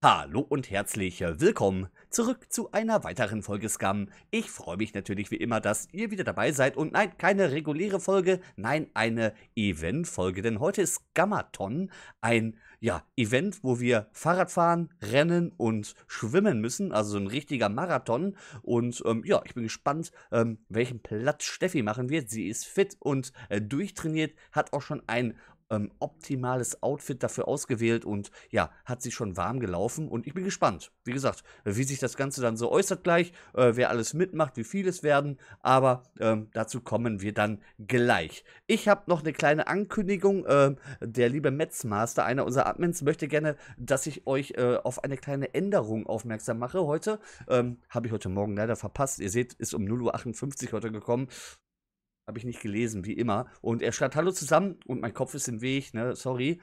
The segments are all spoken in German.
Hallo und herzlich willkommen zurück zu einer weiteren Folge Scum. Ich freue mich natürlich wie immer, dass ihr wieder dabei seid. Und nein, keine reguläre Folge, nein, eine Event-Folge. Denn heute ist Scummathon, ein Event, wo wir Fahrrad fahren, rennen und schwimmen müssen. Also ein richtiger Marathon. Und ich bin gespannt, welchen Platz Steffi machen wird. Sie ist fit und durchtrainiert, hat auch schon ein optimales Outfit dafür ausgewählt und ja, hat sich schon warm gelaufen und ich bin gespannt, wie gesagt, wie sich das Ganze dann so äußert gleich, wer alles mitmacht, wie viele es werden, aber dazu kommen wir dann gleich. Ich habe noch eine kleine Ankündigung, der liebe Metzmaster, einer unserer Admins, möchte gerne, dass ich euch auf eine kleine Änderung aufmerksam mache heute, habe ich heute Morgen leider verpasst, ihr seht, ist um 0:58 Uhr heute gekommen. Habe ich nicht gelesen, wie immer. Und er schreibt Hallo zusammen und mein Kopf ist im Weg, ne, sorry.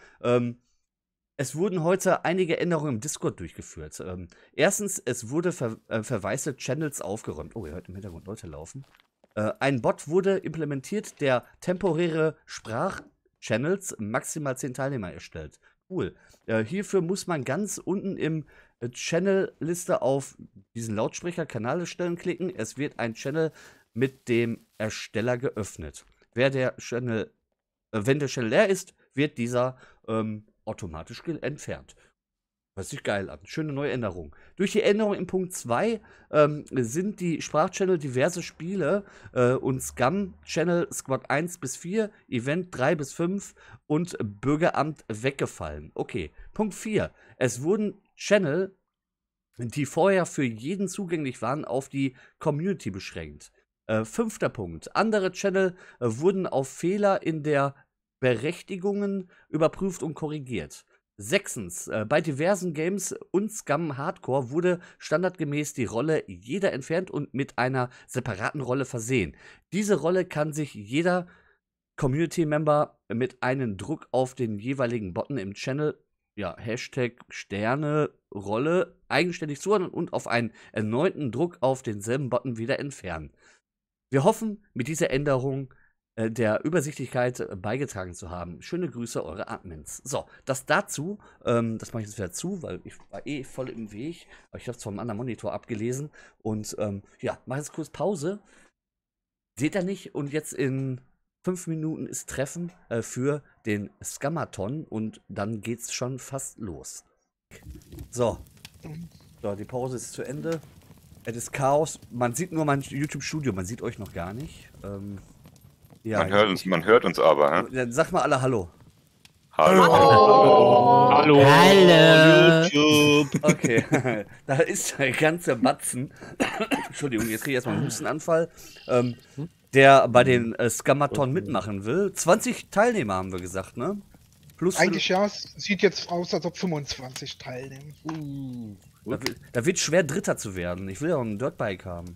Es wurden heute einige Änderungen im Discord durchgeführt. Erstens, es wurde verwaiste Channels aufgeräumt. Oh, ihr hört im Hintergrund Leute laufen. Ein Bot wurde implementiert, der temporäre Sprachchannels maximal 10 Teilnehmer erstellt. Cool. Hierfür muss man ganz unten im Channel-Liste auf diesen Lautsprecher-Kanal-Stellen klicken. Es wird ein Channel mit dem Ersteller geöffnet. Wenn der Channel leer ist, wird dieser automatisch entfernt. Hört sich geil an. Schöne neue Änderung. Durch die Änderung in Punkt 2 sind die Sprachchannel diverse Spiele und Scum-Channel Squad 1 bis 4, Event 3 bis 5 und Bürgeramt weggefallen. Okay. Punkt 4. Es wurden Channel, die vorher für jeden zugänglich waren, auf die Community beschränkt. 5. Punkt. Andere Channel wurden auf Fehler in der Berechtigungen überprüft und korrigiert. 6. Bei diversen Games und Scum Hardcore wurde standardgemäß die Rolle jeder entfernt und mit einer separaten Rolle versehen. Diese Rolle kann sich jeder Community-Member mit einem Druck auf den jeweiligen Button im Channel, Hashtag Sterne Rolle, eigenständig zuordnen und auf einen erneuten Druck auf denselben Button wieder entfernen. Wir hoffen, mit dieser Änderung der Übersichtlichkeit beigetragen zu haben. Schöne Grüße, eure Admins. So, das dazu, das mache ich jetzt wieder zu, weil ich war voll im Weg, aber ich habe es vom anderen Monitor abgelesen und mache jetzt kurz Pause. Seht ihr nicht? Und jetzt in 5 Minuten ist Treffen für den Scummathon und dann geht's schon fast los. So, die Pause ist zu Ende. Es ist Chaos. Man sieht nur mein YouTube-Studio, man sieht euch noch gar nicht. Man hört uns aber. Hä? Dann sag mal alle Hallo. Hallo. Hallo. Hallo. YouTube. Okay, da ist der ganze Batzen. Entschuldigung, jetzt kriege ich erstmal einen Hustenanfall. Der bei den Scummathon mitmachen will. 20 Teilnehmer haben wir gesagt, ne? Plus Eigentlich ja, es sieht jetzt aus, als ob 25 teilnehmen. Da wird schwer, Dritter zu werden. Ich will ja auch ein Dirtbike haben.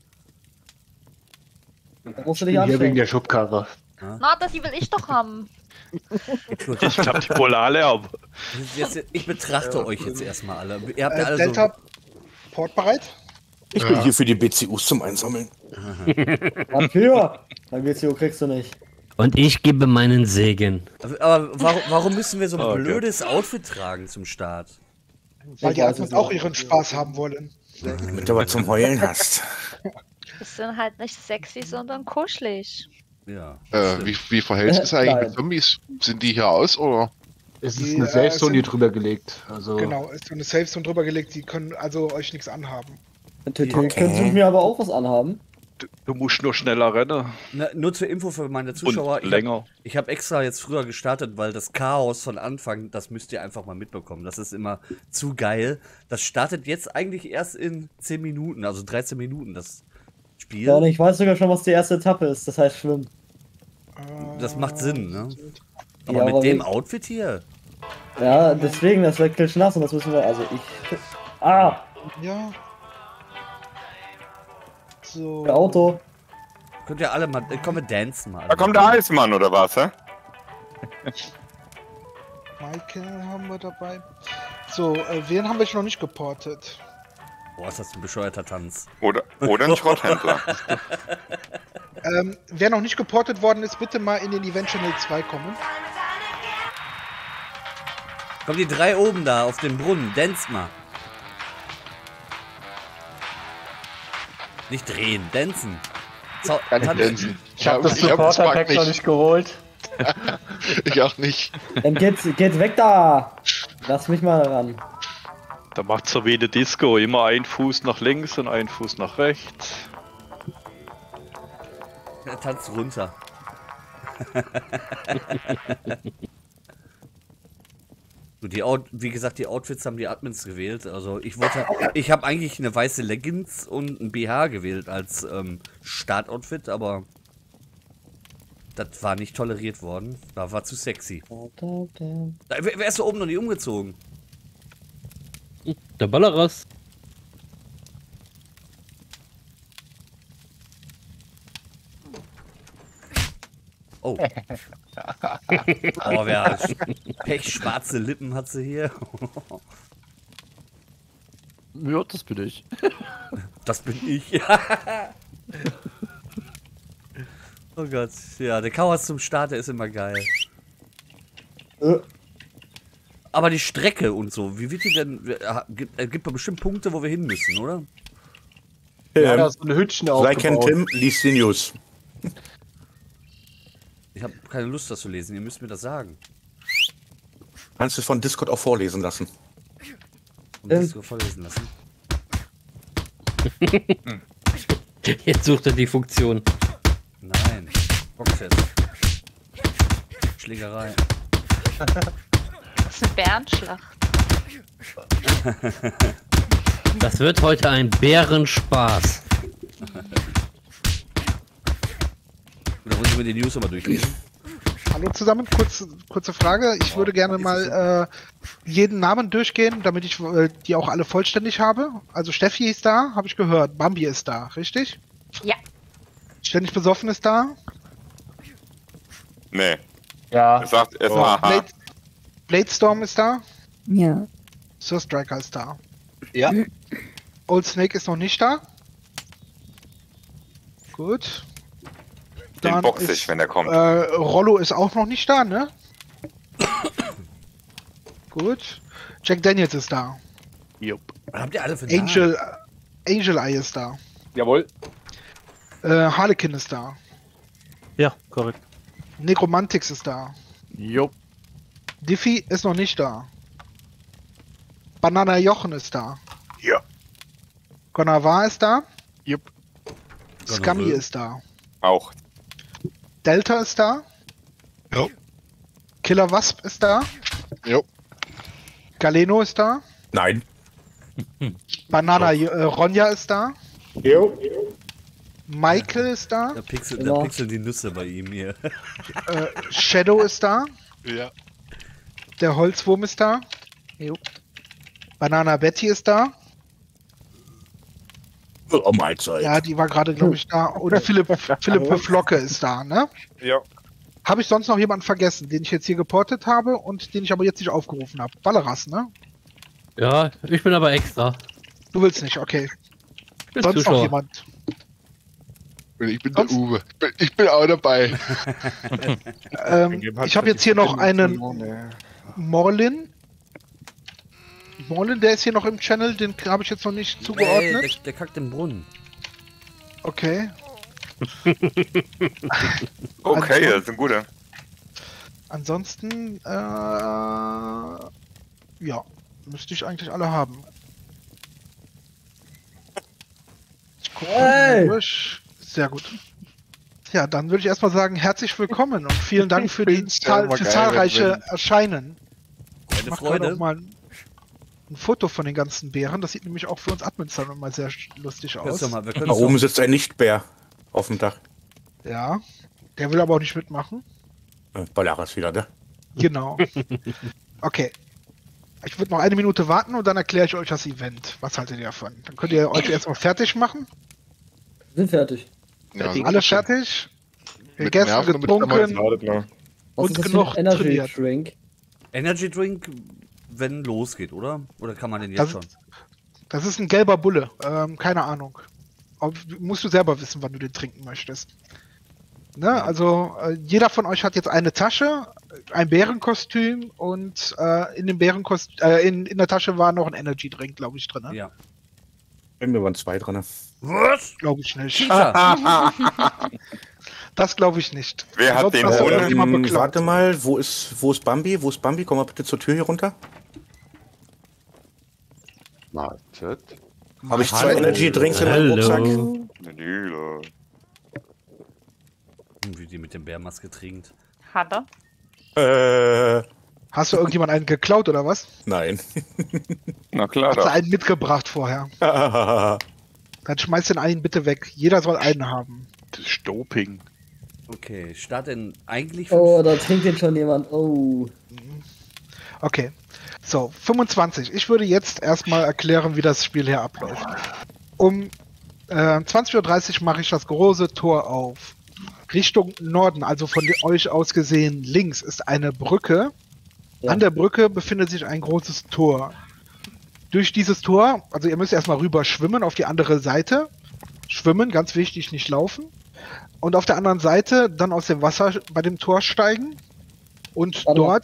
Da musst du dich Hier wegen anstrengen. der Schubkarre. Na, das will ich doch haben. Ich hab die wohl alle ab. Ich betrachte euch jetzt erstmal alle. Ihr habt ja alle Delta, Port bereit? Ich bin hier für die BCUs zum Einsammeln. Dafür! Dann BCU kriegst du nicht. Und ich gebe meinen Segen. Aber warum müssen wir so ein blödes Outfit tragen zum Start? Weil die Admins auch ihren Spaß haben wollen. Damit du was zum Heulen hast. Das sind halt nicht sexy, sondern kuschelig. Ja. Wie verhält sich das eigentlich Nein. mit Zombies? Sind die hier aus oder? Es ist Die, eine Safe Zone, die sind- drüber gelegt. Also Genau, ist so eine Safe Zone drüber gelegt, die können also euch nichts anhaben. Natürlich können sie mir aber auch was anhaben. Du musst nur schneller rennen Nur zur Info für meine Zuschauer. und länger. Ich habe extra jetzt früher gestartet, weil das Chaos von Anfang, das müsst ihr einfach mal mitbekommen. Das ist immer zu geil. Das startet jetzt eigentlich erst in 10 Minuten, also 13 Minuten, das Spiel. Ja, und ich weiß sogar schon, was die erste Etappe ist. Das heißt Schwimmen. Das macht Sinn, ne? Ja, Aber mit aber dem wie- Outfit hier. Ja, deswegen, das wird klitschnass und das müssen wir. Also ich. Ah! Ja. So. Der Auto. Könnt ihr alle mal, komm, wir dancen mal. Da kommt der Eismann, oder was, hä? Michael haben wir dabei. So, wen haben wir noch nicht geportet? Boah, ist das ein bescheuerter Tanz. Oder ein Schrotthändler. Wer noch nicht geportet worden ist, bitte mal in den Event Channel 2 kommen. Komm, die 3 oben da auf dem Brunnen. Dance mal. Nicht drehen, dancen. Ich hab das Supporter-Pack noch nicht geholt. Ich auch nicht. Dann geht weg da! Lass mich mal ran. Da macht's so wie eine Disco. Immer ein Fuß nach links und ein Fuß nach rechts. Er tanzt runter. Wie gesagt, die Outfits haben die Admins gewählt. Also ich habe eigentlich eine weiße Leggings und ein BH gewählt als Startoutfit, aber das war nicht toleriert worden. Da war zu sexy. Wer ist da oben noch nicht umgezogen? Der Balleras. Oh. Oh, wer pechschwarze Lippen hat sie hier. Ja, das bin ich. Das bin ich. Oh Gott. Ja, der Chaos zum Start, der ist immer geil. Aber die Strecke und so, wie wird die denn? Es gibt bestimmt Punkte, wo wir hin müssen, oder? Ja, da ist so eine Hütchen aufgebaut. Like Tim, liest die News. Ich habe keine Lust, das zu lesen. Ihr müsst mir das sagen. Kannst du es von Discord auch vorlesen lassen? Und das so vorlesen lassen. Jetzt sucht er die Funktion. Nein. Boxfest. Schlägerei. Das ist eine Bärenschlacht. Das wird heute ein Bärenspaß. Da muss ich mir die News nochmal durchlesen. Hallo zusammen, kurze Frage. Ich würde gerne mal jeden Namen durchgehen, damit ich die auch alle vollständig habe. Also Steffi ist da, habe ich gehört. Bambi ist da, richtig? Ja. Ständig besoffen ist da. Nee. Ja. Er sagt erstmal aha. Bladestorm ist da. Ja. Sir Striker ist da. Ja. Old Snake ist noch nicht da. Gut. Den boxe ich, wenn er kommt. Rollo ist auch noch nicht da, ne? Gut. Jack Daniels ist da. Jupp. Habt ihr alle für Angel Eye ist da. Jawohl. Harlequin ist da. Ja, korrekt. Necromantix ist da. Jupp. Diffie ist noch nicht da. Banana Jochen ist da. Ja. Gonavar ist da. Jupp. Scummy ist da. Auch. Delta ist da. Jo. Killer Wasp ist da. Jo. Galeno ist da. Nein. Banana Ronja ist da. Jo. Michael ist da. Da pixeln die Nüsse bei ihm hier. Shadow ist da. Ja. Der Holzwurm ist da. Banana Betty ist da. Oh, Mahlzeit. Ja, die war gerade, glaube ich, da. Oder Philipp Flocke ist da, ne? Ja. Habe ich sonst noch jemanden vergessen, den ich jetzt hier geportet habe und den ich aber jetzt nicht aufgerufen habe? Balleras, ne? Ja, ich bin aber extra. Du willst nicht, okay. Ich bin Sonst noch Zuschauer. jemand? Ich bin der Uwe. Ich bin auch dabei. Ich habe jetzt hier noch einen Morlin. Morlin, der ist hier noch im Channel, den habe ich jetzt noch nicht zugeordnet. Nee, der kackt im Brunnen. Okay. Okay, das ist ein guter. Ansonsten, ja, müsste ich eigentlich alle haben. Ich gucke mal durch. Sehr gut. Ja, dann würde ich erstmal sagen, herzlich willkommen und vielen Dank für die zahlreiche Erscheinen. Eine Ich mache Freude. auch mal ein Foto von den ganzen Bären. Das sieht nämlich auch für uns Admins dann immer sehr lustig aus. Da oben sitzt ein Nicht-Bär auf dem Dach. Ja, der will aber auch nicht mitmachen. Balleras wieder, ne? Genau. Okay. Ich würde noch 1 Minute warten und dann erkläre ich euch das Event. Was haltet ihr davon? Dann könnt ihr euch erstmal fertig machen. Sind fertig. Ja, Alle fertig? mit Gegessen, Nerven und mit getrunken Was und ist das genug für ein Energy trainiert. Drink? Energy Drink, wenn losgeht, oder? Oder kann man den jetzt schon? Das ist ein gelber Bulle. Keine Ahnung. Musst du selber wissen, wann du den trinken möchtest. Ne? Also, jeder von euch hat jetzt eine Tasche. ein Bärenkostüm und in dem Bärenkostüm, in der Tasche war noch ein Energy Drink, glaube ich, drin. Ne? Ja. Bei mir waren 2 drin. Was? Glaube ich nicht. Das glaube ich nicht. Wer hat den hast du Hund? irgendjemand beklaut. Warte mal, wo ist Bambi? Wo ist Bambi? Komm mal bitte zur Tür hier runter. Wartet. Habe ich 2 Energy Drinks in meinem Rucksack? Nüle. Wie die mit dem Bärmaske trinkt. Hat er? Hast du irgendjemand einen geklaut oder was? Nein. Na klar Hast du doch. einen mitgebracht vorher? Dann schmeiß den einen bitte weg. Jeder soll einen haben. Das ist Doping. Okay, Start denn eigentlich... Oh, da trinkt jetzt schon jemand. Oh. Okay. So, 25. Ich würde jetzt erstmal erklären, wie das Spiel hier abläuft. Um 20:30 Uhr mache ich das große Tor auf. Richtung Norden, also von euch aus gesehen links, ist eine Brücke. Ja. An der Brücke befindet sich ein großes Tor. Durch dieses Tor, also ihr müsst erstmal rüber schwimmen auf die andere Seite. Schwimmen, ganz wichtig, nicht laufen. Und auf der anderen Seite dann aus dem Wasser bei dem Tor steigen. Und Warte mal.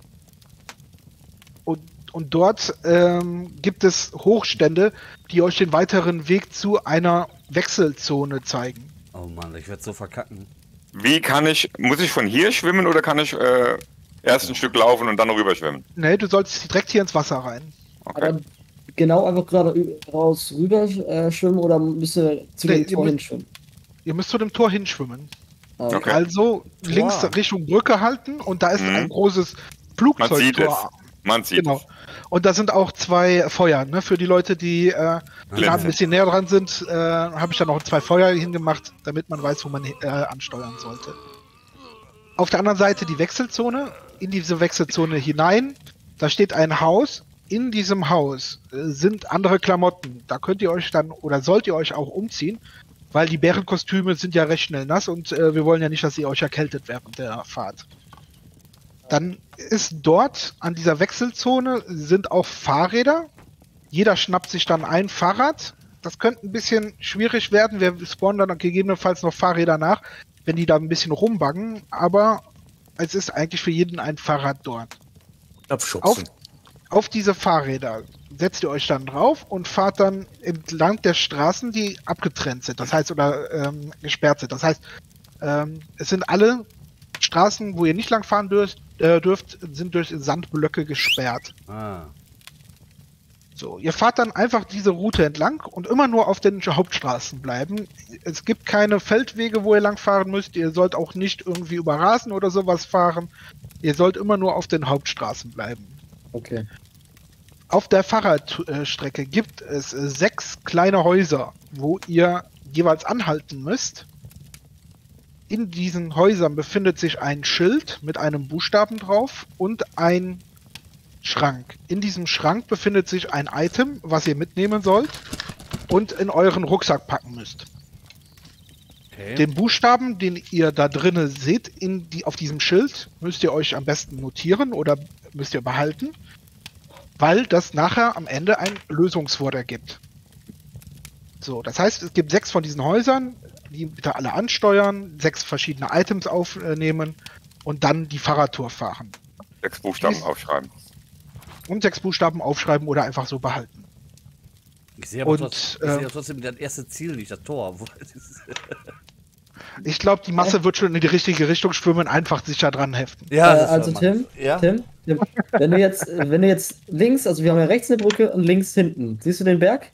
dort gibt es Hochstände, die euch den weiteren Weg zu einer Wechselzone zeigen. Oh Mann, ich werde so verkacken. Wie kann ich, muss ich von hier schwimmen oder kann ich erst ein Stück laufen und dann rüber schwimmen? Ne, du sollst direkt hier ins Wasser rein. Okay. Aber genau einfach gerade raus rüber schwimmen oder müsst ihr zu Nee, dem Tor hinschwimmen? Ihr müsst zu dem Tor hinschwimmen. Ah, Okay. Also links Richtung Brücke halten und da ist ein großes Man sieht es. Flugzeugtor. Man sieht Genau. es. Und da sind auch 2 Feuer, ne? Für die Leute, die da ein bisschen näher dran sind, habe ich da noch 2 Feuer hingemacht, damit man weiß, wo man ansteuern sollte. Auf der anderen Seite die Wechselzone. In diese Wechselzone hinein, da steht ein Haus. In diesem Haus sind andere Klamotten. Da könnt ihr euch dann oder sollt ihr euch auch umziehen, weil die Bärenkostüme sind ja recht schnell nass und wir wollen ja nicht, dass ihr euch erkältet während der Fahrt. Dann ist dort an dieser Wechselzone sind auch Fahrräder. Jeder schnappt sich dann ein Fahrrad. Das könnte ein bisschen schwierig werden. Wir spawnen dann gegebenenfalls noch Fahrräder nach, wenn die da ein bisschen rumbaggen. Aber es ist eigentlich für jeden ein Fahrrad dort. Abschubsen. Auf diese Fahrräder setzt ihr euch dann drauf und fahrt dann entlang der Straßen, die abgetrennt sind. Das heißt, oder gesperrt sind. Das heißt, es sind alle Straßen, wo ihr nicht lang fahren dürft, sind durch Sandblöcke gesperrt. Ah. So, ihr fahrt dann einfach diese Route entlang und immer nur auf den Hauptstraßen bleiben. Es gibt keine Feldwege, wo ihr lang fahren müsst. Ihr sollt auch nicht irgendwie über Rasen oder sowas fahren. Ihr sollt immer nur auf den Hauptstraßen bleiben. okay. Auf der Fahrradstrecke gibt es 6 kleine Häuser, wo ihr jeweils anhalten müsst. In diesen Häusern befindet sich ein Schild mit einem Buchstaben drauf und ein Schrank. In diesem Schrank befindet sich ein Item, was ihr mitnehmen sollt und in euren Rucksack packen müsst. Okay. Den Buchstaben, den ihr da drinnen seht, auf diesem Schild, müsst ihr euch am besten notieren oder müsst ihr behalten, weil das nachher am Ende ein Lösungswort ergibt. So, das heißt, es gibt 6 von diesen Häusern, die bitte alle ansteuern, 6 verschiedene Items aufnehmen und dann die Fahrradtour fahren. 6 Buchstaben aufschreiben. Und 6 Buchstaben aufschreiben oder einfach so behalten. Ich sehe aber Und, trotzdem das erste Ziel nicht, das Tor. Ich glaube, die Masse wird schon in die richtige Richtung schwimmen, einfach sich da dran heften. Ja, das Also war Mann. Tim, wenn du jetzt links, also wir haben ja rechts eine Brücke und links hinten, siehst du den Berg?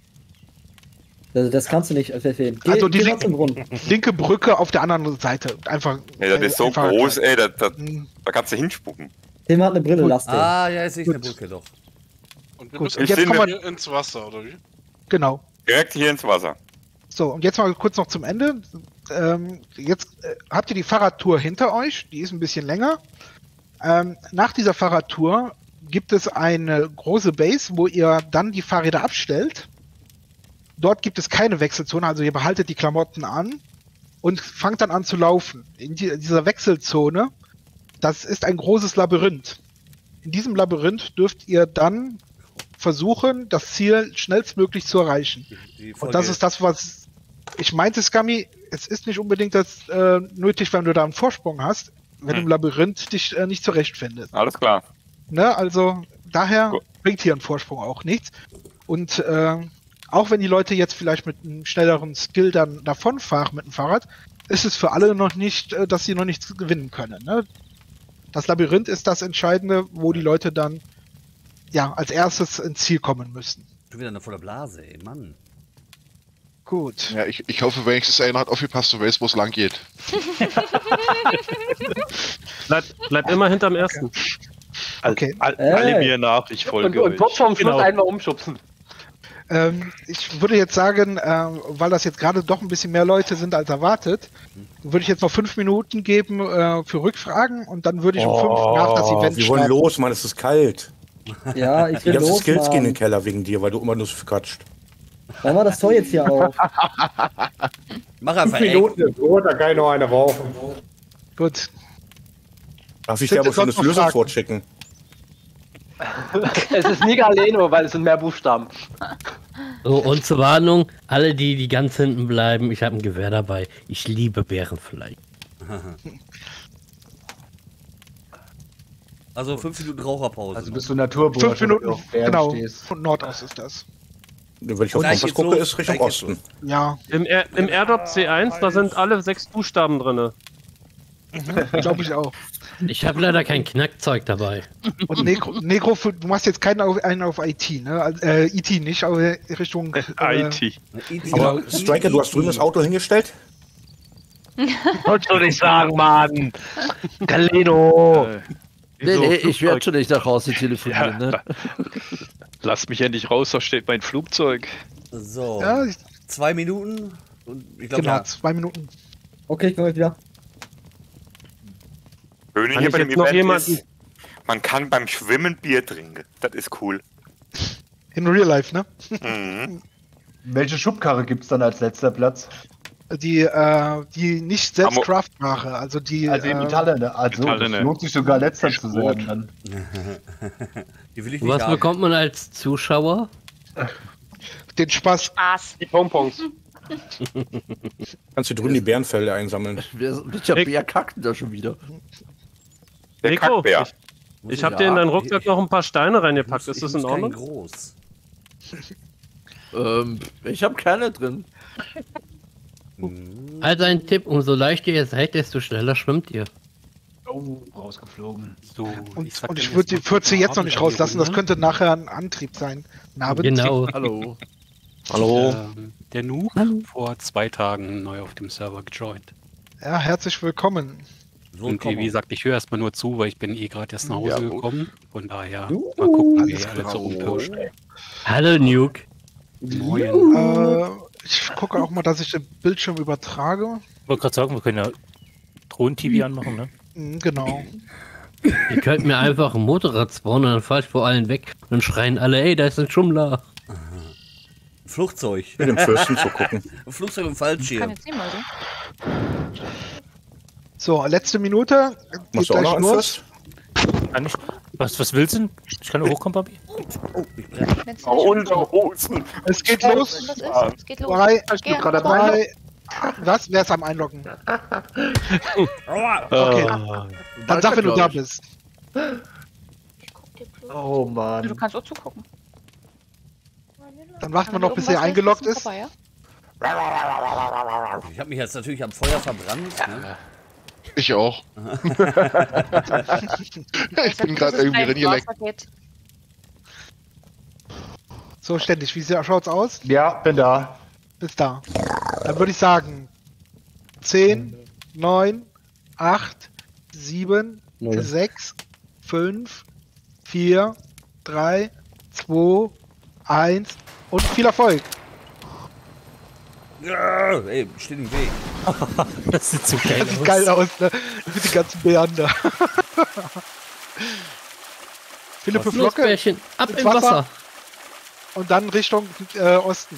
Das kannst du nicht verfehlen. Also die mal zum Brunnen. linke Brücke auf der anderen Seite. Einfach. Ja, das ist so einfach- groß, ey, da Hm, kannst du hinspucken. Tim hat eine Brille, lass den. Ah, ja, jetzt sehe ich eine Gut. Brücke doch. Und wir Gut, müssen und jetzt kommen wir. ins Wasser, oder wie? Genau. Direkt hier ins Wasser. So, und jetzt mal kurz noch zum Ende. Jetzt habt ihr die Fahrradtour hinter euch, die ist ein bisschen länger. Nach dieser Fahrradtour gibt es eine große Base, wo ihr dann die Fahrräder abstellt. Dort gibt es keine Wechselzone, also ihr behaltet die Klamotten an und fangt dann an zu laufen. In dieser Wechselzone, das ist ein großes Labyrinth. In diesem Labyrinth dürft ihr dann versuchen, das Ziel schnellstmöglich zu erreichen. Und das ist das, was ich meinte, Scummy. Es ist nicht unbedingt das nötig, wenn du da einen Vorsprung hast. wenn du im Labyrinth dich nicht zurechtfindest. Alles klar. Ne? Also daher Gut. bringt hier ein Vorsprung auch nichts. Und auch wenn die Leute jetzt vielleicht mit einem schnelleren Skill dann davonfahren mit dem Fahrrad, ist es für alle noch nicht, dass sie noch nichts gewinnen können. Ne? Das Labyrinth ist das Entscheidende, wo die Leute dann ja als erstes ins Ziel kommen müssen. Schon wieder eine volle Blase, ey, Mann. Gut. Ja, ich hoffe wenigstens einer hat aufgepasst und weiß, wo es lang geht. Bleib immer hinterm ersten. Okay. Alle mir nach, ich folge Und kurz vorm Schluss einmal umschubsen. Ich würde jetzt sagen, weil das jetzt gerade doch ein bisschen mehr Leute sind als erwartet, würde ich jetzt noch 5 Minuten geben für Rückfragen und dann würde ich um 5 nach das Event Wir wollen los, Mann, es ist kalt. Ja, ich Die will ganzen los, Skills gehen in den Mann. Keller wegen dir, weil du immer nur so quatscht. Dann war das Tor jetzt hier auf. Mach einfach ist gut, da kann ich noch eine rauchen. Gut. Darf ich Sind dir aber es schon sonst das noch Lösung Fragen? vorschicken? Es ist nie Galeno, weil es sind mehr Buchstaben. So, und zur Warnung, alle, die ganz hinten bleiben, ich habe ein Gewehr dabei. Ich liebe Bärenfleisch. Also 5 Minuten Raucherpause. Also bist du Naturbursche. 5 Minuten, auf Bären genau. stehst. Von Nordost ist das. Wenn ich auf Gleich Kompass geht's gucke, los, ist Richtung gleich geht's Osten. Ja, Im AirDrop C1, da sind alle 6 Buchstaben drin. glaube ich auch. Ich habe leider kein Knackzeug dabei. Und Negro, du machst jetzt keinen auf IT, ne? IT nicht, aber Richtung IT. Aber Striker, du hast drüben das Auto hingestellt? Was soll ich sagen, Mann? Galeno! Nee, ich werde schon nicht nach Hause telefonieren, ne? Lass mich endlich raus, da steht mein Flugzeug. So, Ja, 2 Minuten. Und ich glaube, genau, ja, 2 Minuten. Okay, ich komme gleich wieder. Schöne Kann hier ich bei dem jetzt noch Event jemanden- ist, man kann beim Schwimmen Bier trinken. Das ist cool. In Real Life, ne? Mhm. Welche Schubkarre gibt es dann als letzter Platz? Die nicht selbst Amo- Craftware, also die. Also die Metalle, ne? Also Metalle, es ne? lohnt sich sogar letzter zu gut. sein. Dann. die will ich nicht Was haben. bekommt man als Zuschauer? Den Spaß. Spaß. Die Pompons. Kannst du drüben die Bärenfälle einsammeln. Welcher Bär kackt denn da schon wieder? Der Nico, Kackbär. ich habe dir in deinen Rucksack noch ein paar Steine reingepackt. Ist das in Ordnung? Groß. Ich habe keine drin. Also ein Tipp, umso leichter ihr seid, desto schneller schwimmt ihr. Oh, rausgeflogen. So, Und ich würde sie jetzt noch nicht rauslassen, das könnte nachher ein Antrieb sein. Genau. Hallo. Hallo. Der Noob vor 2 Tagen neu auf dem Server gejoint. Ja, herzlich willkommen. So, Und komm wie gesagt, ich höre erstmal nur zu, weil ich bin gerade erst nach Hause Ja, gekommen. Von daher mal gucken, wie ihr alle so rumpirscht. Hallo Nuke. Moin. Ich gucke auch mal, dass ich den Bildschirm übertrage. Ich wollte gerade sagen, wir können ja Drohnen-TV anmachen, ne? Genau. Ihr könnt mir einfach ein Motorrad spawnen, dann fahr ich vor allen weg und schreien alle, ey, da ist ein Schummler. Flugzeug. Mit dem Fürsten zu gucken. Flugzeug im Kann Fallschirm. jetzt nicht mal so. So, letzte Minute. Machst du auch noch einen Fürst? Kann ich, was willst du denn? Ich kann nur hochkommen, Papi. Wenn's nicht Unterhosen. Es geht los. was ist, es geht los. 3, Geh, gerade zwei. 2. Was? Wer ist am Einloggen? Aua. Okay. Dann sag, wenn du da bist. Ich guck dir bloß. Oh Mann. Du kannst auch zugucken. Dann warten wir Haben noch, wir bis er irgendwas eingeloggt Wichtiges ist. dabei, ja? Ich habe mich jetzt natürlich am Feuer verbrannt. Ne? Ich auch. Ich bin gerade irgendwie reingeleckt. So, ständig. Wie schaut's aus? Ja, bin da. Bis da. Dann würde ich sagen 10, 9, 8, 7, 6, 5, 4, 3, 2, 1 und viel Erfolg. Ja, ey, steht im Weg. Das sieht so geil Das sieht geil aus, ne? Mit den ganzen Bären da. Philippe Los, Flocke Bärchen, ab ins im Wasser. und dann Richtung Osten.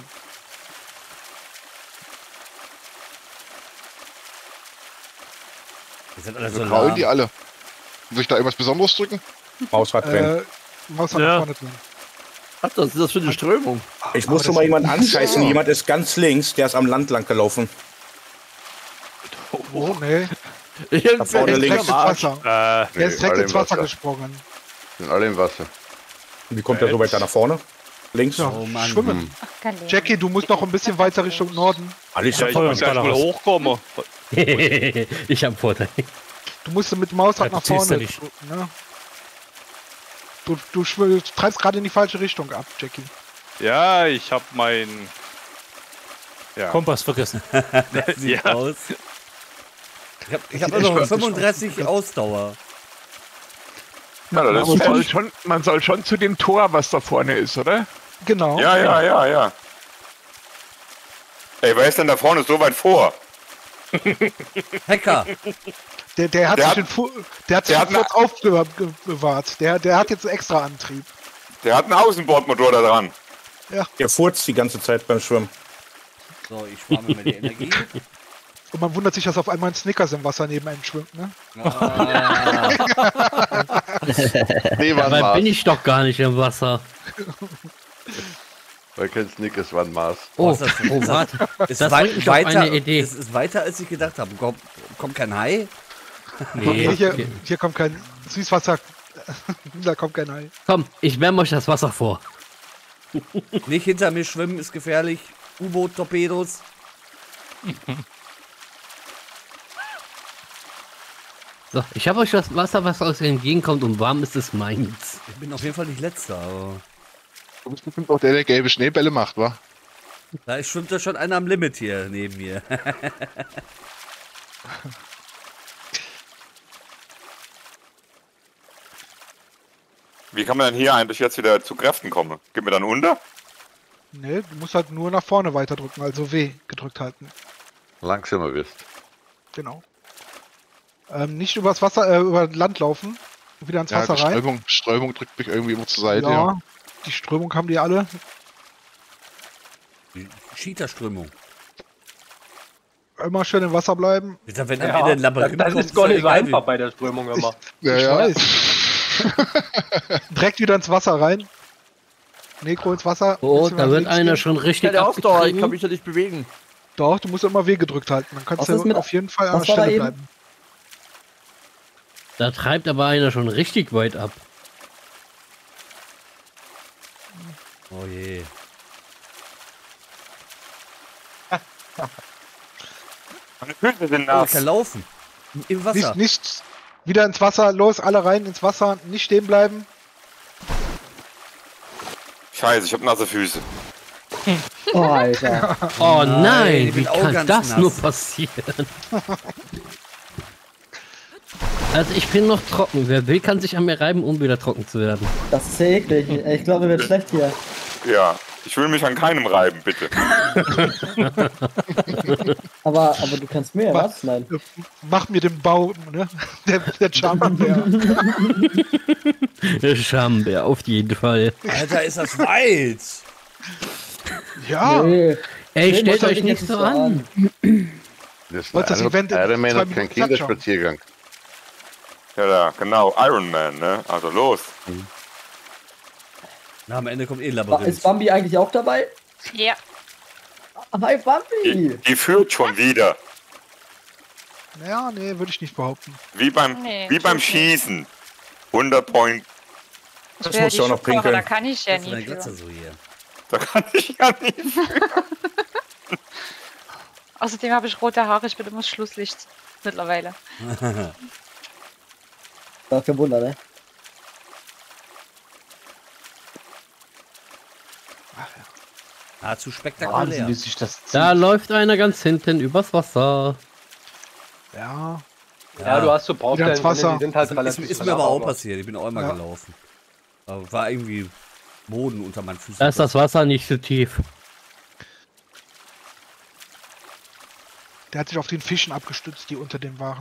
Die sind alle so Also kraulen lahm. die alle. Soll ich da irgendwas Besonderes drücken? Mausrad drin. Maus hat Ja. vorne drin. Ach, was ist das für eine Strömung? Ich muss schon mal jemanden anscheißen. Jemand ist ganz links, der ist am Land lang gelaufen. Oh, nee. Da vorne Der ist links. direkt ins Wasser. Der ist direkt alle ins im Wasser Wasser. gesprungen. Sind alle im Wasser. Wie kommt der so weiter nach vorne? Links? Ja, Oh Mann. schwimmen. Jackie, du musst noch ein bisschen weiter Richtung Norden. Alles Ja, ich muss erstmal hochkommen. Ich hab Vorteil. Du musst mit dem Mausrad Ja, nach du ziehst vorne ja nicht. drücken, ne? Du treibst gerade in die falsche Richtung ab, Jackie. Ja, ich hab mein... Ja. Kompass vergessen. Der sieht Ja. aus. Ich hab nur noch 35 Ausdauer. Ja, das ist Man soll schon zu dem Tor, was da vorne ist, oder? Genau. ja. Ey, wer ist denn da vorne so weit vor? Hacker. Der hat sich den Furz aufbewahrt. Der hat jetzt einen extra Antrieb. Der hat einen Außenbordmotor da dran. Der furzt die ganze Zeit beim Schwimmen. So, ich spare mir mal die Energie. Und man wundert sich, dass auf einmal ein Snickers im Wasser neben einem schwimmt, ne? Ah, Nee, war ein Dabei Maß. bin ich doch gar nicht im Wasser. Weil kein Snickers war ein Maß. Oh, ist das denn? oh warte. ist Das weit, bringt mich auf weiter, eine Idee. Es ist weiter, als ich gedacht habe. Kommt kein Hai? Nee, Hier kommt kein Süßwasser. Da kommt kein Hai. komm, ich wärme euch das Wasser vor. Nicht hinter mir schwimmen, ist gefährlich. U-Boot-Torpedos. So, ich habe euch das Wasser, was euch entgegenkommt und warm ist es meins. Ich bin auf jeden Fall nicht letzter, aber Du bist bestimmt auch der gelbe Schneebälle macht, wa? da schwimmt da schon einer am Limit hier neben mir. Wie kann man denn hier eigentlich jetzt wieder zu Kräften kommen? Geht mir dann unter? Ne, du musst halt nur nach vorne weiter drücken, also W gedrückt halten. Langsamer wirst. Genau. Nicht übers Wasser, über Land laufen. Wieder ins Ja, Wasser die rein. Strömung drückt mich irgendwie immer zur Seite. Ja, die Strömung haben die alle. Die Cheater-Strömung. Immer schön im Wasser bleiben. Wenn am Ende ein Labyrinth Das kommt, ist gar ja nicht so egal, einfach bei der Strömung immer. Ja, Ich ja. weiß. Direkt wieder ins Wasser rein. Nekro ins Wasser. Oh, Bisschen da nach wird links einer gehen. schon richtig Keine Ausdauer, ich abgetrieben. kann mich ja nicht bewegen. Doch, du musst immer W gedrückt halten. Dann kannst Was ist du mit- auf jeden Fall an was der war da Stelle eben? bleiben. Da treibt aber einer schon richtig weit ab. Oh je. Meine Füße sind Oh, nass. ich kann laufen. Im Wasser. Nicht wieder ins Wasser. Los, alle rein ins Wasser. Nicht stehen bleiben. Scheiße, ich hab nasse Füße. Oh, Alter. Oh Nein, nein, ich wie bin auch kann ganz das nass. nur passieren? Also ich bin noch trocken. Wer will, kann sich an mir reiben, um wieder trocken zu werden. Das ist sehr eklig. Ich glaube, mir wird schlecht hier. Ja, ich will mich an keinem reiben, bitte. Aber du kannst mehr, Mach- was? Nein. Mach mir den Bau, ne? Der Charmbär. Der Schambär, auf jeden Fall. Alter, ist das weit. Ja. Nee. Ey, Nee, stellt muss doch euch nicht jetzt so an. Das Wolltest das ist Event in Iron Man 2 hat keinen Minuten Zeit Kinderspaziergang. Ja, genau, Iron Man, ne? Also los. Na, am Ende kommt eh ein Ist Labyrinth. Bambi eigentlich auch dabei? Ja. Hi, Bambi! Die führt schon wieder. Ja, nee, würde ich nicht behaupten. Wie beim Schießen. 100 Point. Das muss ich auch noch aber da pinkeln. kann ich ja Was ist denn nie dein Glatze für. so hier? Da kann ich ja nicht. Außerdem habe ich rote Haare, ich bin immer Schlusslicht mittlerweile. Das ist kein Wunder, ne? Nahezu Wahnsinn, spektakulär. wie sich das zieht. Da läuft einer ganz hinten übers Wasser. Ja. Ja, du hast so Baustellen, ins Wasser. die sind halt Ist, relativ ist mir aber auch flach. passiert. Ich bin auch immer Ja. gelaufen. Aber war irgendwie Boden unter meinen Füßen. Da ist das Wasser nicht so tief. Der hat sich auf den Fischen abgestützt, die unter dem waren.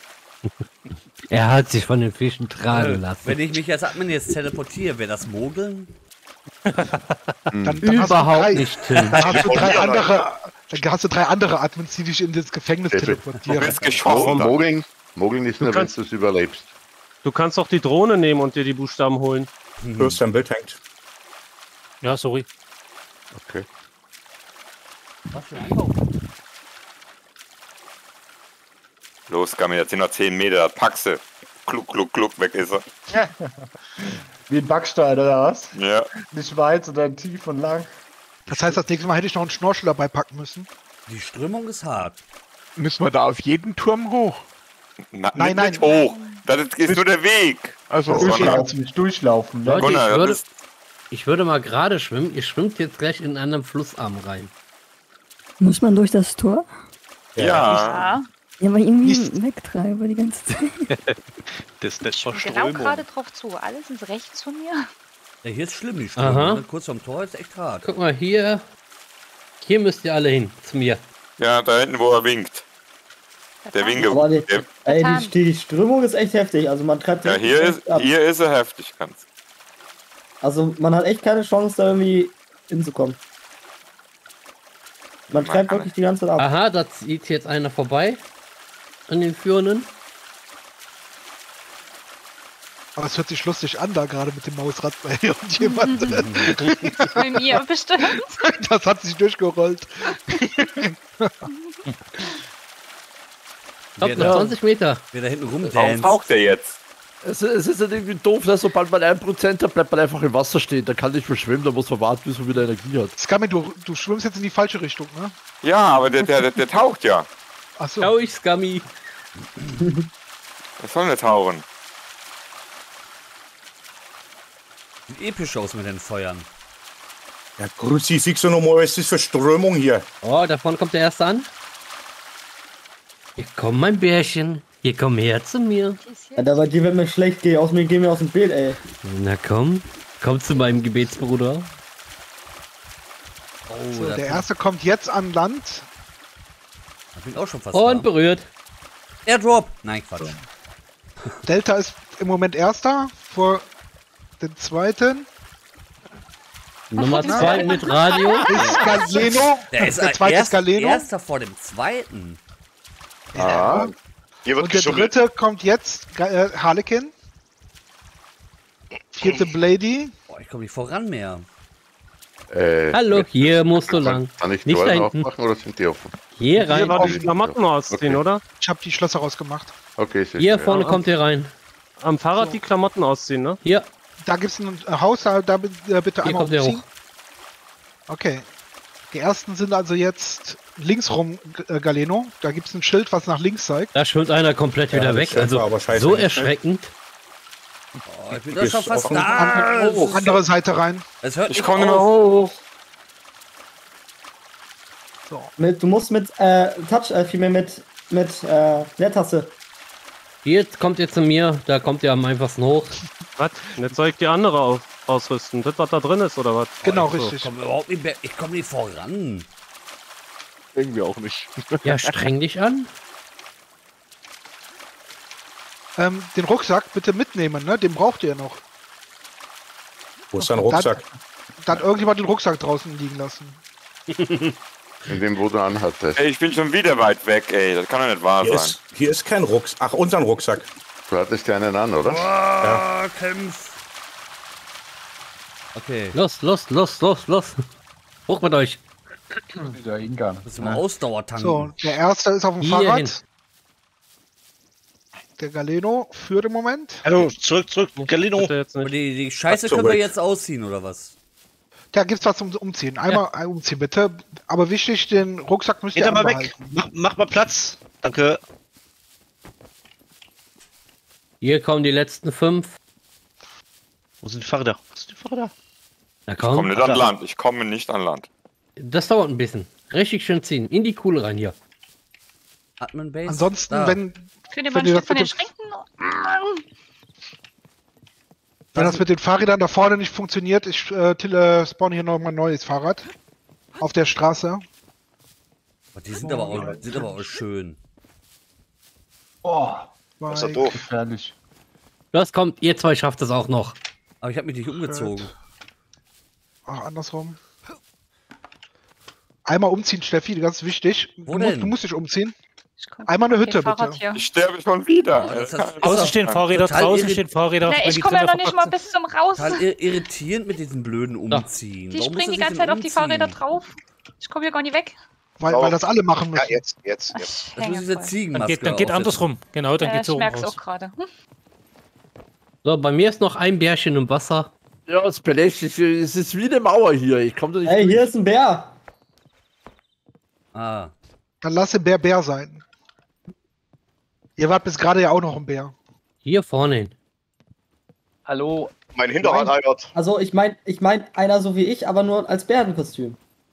Er hat sich von den Fischen tragen lassen. Wenn ich mich als Admin jetzt teleportiere, wäre das Mogeln? Dann Überhaupt hast du nicht, Tim. Dann hast du drei andere Admins, die dich in das Gefängnis Bitte. teleportieren. Wenn's geschossen hat. Mogeln ist nur, wenn kannst- du es überlebst. Du kannst doch die Drohne nehmen und dir die Buchstaben holen. Hörst dein Bild hängt. Ja, sorry. Okay. Was für ein Einkauf? Los, Gami, jetzt sind noch 10 Meter, das packst du. Kluck, kluck, kluck, weg ist er. Wie ein Backstein oder was? Ja. Nicht weit, sondern tief und lang. Das heißt, das nächste Mal hätte ich noch einen Schnorchel dabei packen müssen. Die Strömung ist hart. Müssen wir da auf jeden Turm hoch? Nein, nicht hoch. Das ist nur der Weg. Also, durchlaufen. Ne? Leute, Gunnar, ich würde mal gerade schwimmen. Ihr schwimmt jetzt gleich in einen anderen Flussarm rein. Muss man durch das Tor? Ja. Ja, aber irgendwie Wegtreiber die ganze Zeit. Das ist nicht Genau Verströmung. gerade drauf zu. Alles ist rechts von mir. Ja, hier ist schlimm, die Aha. Strömung. Kurz vorm Tor ist echt hart. Guck mal, hier müsst ihr alle hin, zu mir. Ja, da hinten, wo er winkt. Der Winke. Aber die Strömung ist echt heftig. Also man treibt Ja, hier ist er heftig, ganz. Also man hat echt keine Chance, da irgendwie hinzukommen. Man treibt wirklich die ganze Zeit ab. Aha, da zieht jetzt einer vorbei. An den Führenden. Aber es hört sich lustig an, da gerade mit dem Mausrad bei irgendjemand. Bei mir bestimmt. Das hat sich durchgerollt. Kommt noch 20 Meter. Wer da hinten Warum rumdance. taucht der jetzt? Es ist halt irgendwie doof, dass sobald man 1% hat, bleibt man einfach im Wasser stehen. Da kann nicht mehr schwimmen, da muss man warten, bis man wieder Energie hat. Skami, du schwimmst jetzt in die falsche Richtung, ne? Ja, aber der taucht ja. Achso. Schau ich, Skami. Was soll denn der tauchen? Sieht episch aus mit den Feuern. Ja, Grüßi, siehst du nochmal, was ist das für Strömung hier? Oh, da vorne kommt der Erste an. Hier komm, mein Bärchen. Hier komm her zu mir. Ja, dabei dir wird mir schlecht, geh mir aus dem Bild, ey. Na komm zu meinem Gebetsbruder. Oh, So, der Erste kommt jetzt an Land. Ich bin auch schon fast Und da. berührt. Airdrop! Nein, Quatsch. Delta ist im Moment Erster vor den Zweiten. Nummer 2 mit Radio. Ist Galeno. Der ist der Zweite ist Galeno. Erster vor dem Zweiten. Ah. Hier wird Und der geschummelt. Dritte kommt jetzt, Harlequin. Vierte Blady. Boah, ich komme nicht voran mehr. Hallo, hier musst du lang. Kann ich Nicht Türen da hinten. aufmachen oder sind die offen? Hier Hier rein. war die Klamotten ausziehen, oder? Ich habe die Schlösser rausgemacht. Okay, sehr Hier schön. vorne kommt ihr rein. Am Fahrrad die Klamotten ausziehen, ne? Hier. Da gibt es ein Haus, da bitte einmal kommt der umziehen. hoch. Okay. Die ersten sind also jetzt links rum, Galeno. Da gibt es ein Schild, was nach links zeigt. Da schwimmt einer komplett wieder das weg. Schild Also war aber scheiße so nicht, ne? erschreckend. Oh, ich bin doch schon fast da. Andere Seite rein. Es hört Ich nicht komme nicht mehr auf. hoch. Du musst mit vielmehr mit Leertaste. Hier kommt ihr zu mir. Da kommt ihr am einfachsten hoch. Was? Jetzt soll ich die andere ausrüsten. Das, was da drin ist, oder was? Genau, So. richtig. Ich komme überhaupt nicht mehr. Ich komme nicht voran. Irgendwie auch nicht. Ja, streng dich an. Den Rucksack bitte mitnehmen, ne? Den braucht ihr noch. Wo ist dein Rucksack? Dann irgendjemand den Rucksack draußen liegen lassen. In dem, wo du anhattest. Ey, ich bin schon wieder weit weg, ey. Das kann doch nicht wahr sein. Hier ist kein Rucksack. Ach, unseren Rucksack. Du hattest ja einen an, oder? Ja. Kämpf. Okay. Los. Hoch mit euch. Der Ingang. Müssen wir Ausdauer tanken. So, der Erste ist auf dem Hier Fahrrad. hin. Der Galeno führt im Moment. Hallo, zurück, Galino. Aber die Scheiße können wir jetzt ausziehen, oder was? Da gibt's was zum Umziehen. Einmal umziehen, bitte. Aber wichtig, den Rucksack müsst ihr Geht da mal weg. anbehalten. Mach mal Platz. Danke. Hier kommen die letzten 5. Wo sind die Fahrräder? Na Ich komme komm. nicht an Land. Ich komme nicht an Land. Das dauert ein bisschen. Richtig schön ziehen. In die Kuhle rein hier. Atmen Base. Ansonsten, Da. wenn Könnt ihr mal ein ihr Stück das von den mit dem- Schränken? Wenn das mit den Fahrrädern da vorne nicht funktioniert, ich spawn hier nochmal ein neues Fahrrad. Auf der Straße. Oh, die sind aber auch schön. Oh, Das ist doch doof. gefährlich. Das kommt. Ihr zwei schafft es auch noch. Aber ich habe mich nicht umgezogen. Ach, andersrum. Einmal umziehen, Steffi, ganz wichtig. Du musst dich umziehen. Einmal eine Hütte, bitte. Ich sterbe schon wieder. Außen stehen Fahrräder, draußen stehen Fahrräder. Na, ich komme ja noch nicht mal bis zum Raus. Total irritierend mit diesen blöden Umziehen. Die Warum springen muss die er ganze sich Zeit auf die denn Fahrräder umziehen? drauf. Ich komme hier gar nicht weg. Weil das alle machen müssen. Ja, jetzt. Das ist diese Ziegenmaske. Dann geht andersrum. Genau, dann geht so Ich merk's raus. auch gerade. So, bei mir ist noch ein Bärchen im Wasser. Ja, es ist belästigt. Es ist wie eine Mauer hier. Ich komme da nicht Ey, durch. hier ist ein Bär. Ah. Dann lass den Bär sein. Ihr wart bis gerade ja auch noch ein Bär. Hier vorne hin. Hallo. Mein Hinterrad eiert. Also ich mein einer so wie ich, aber nur als Bärenkostüm.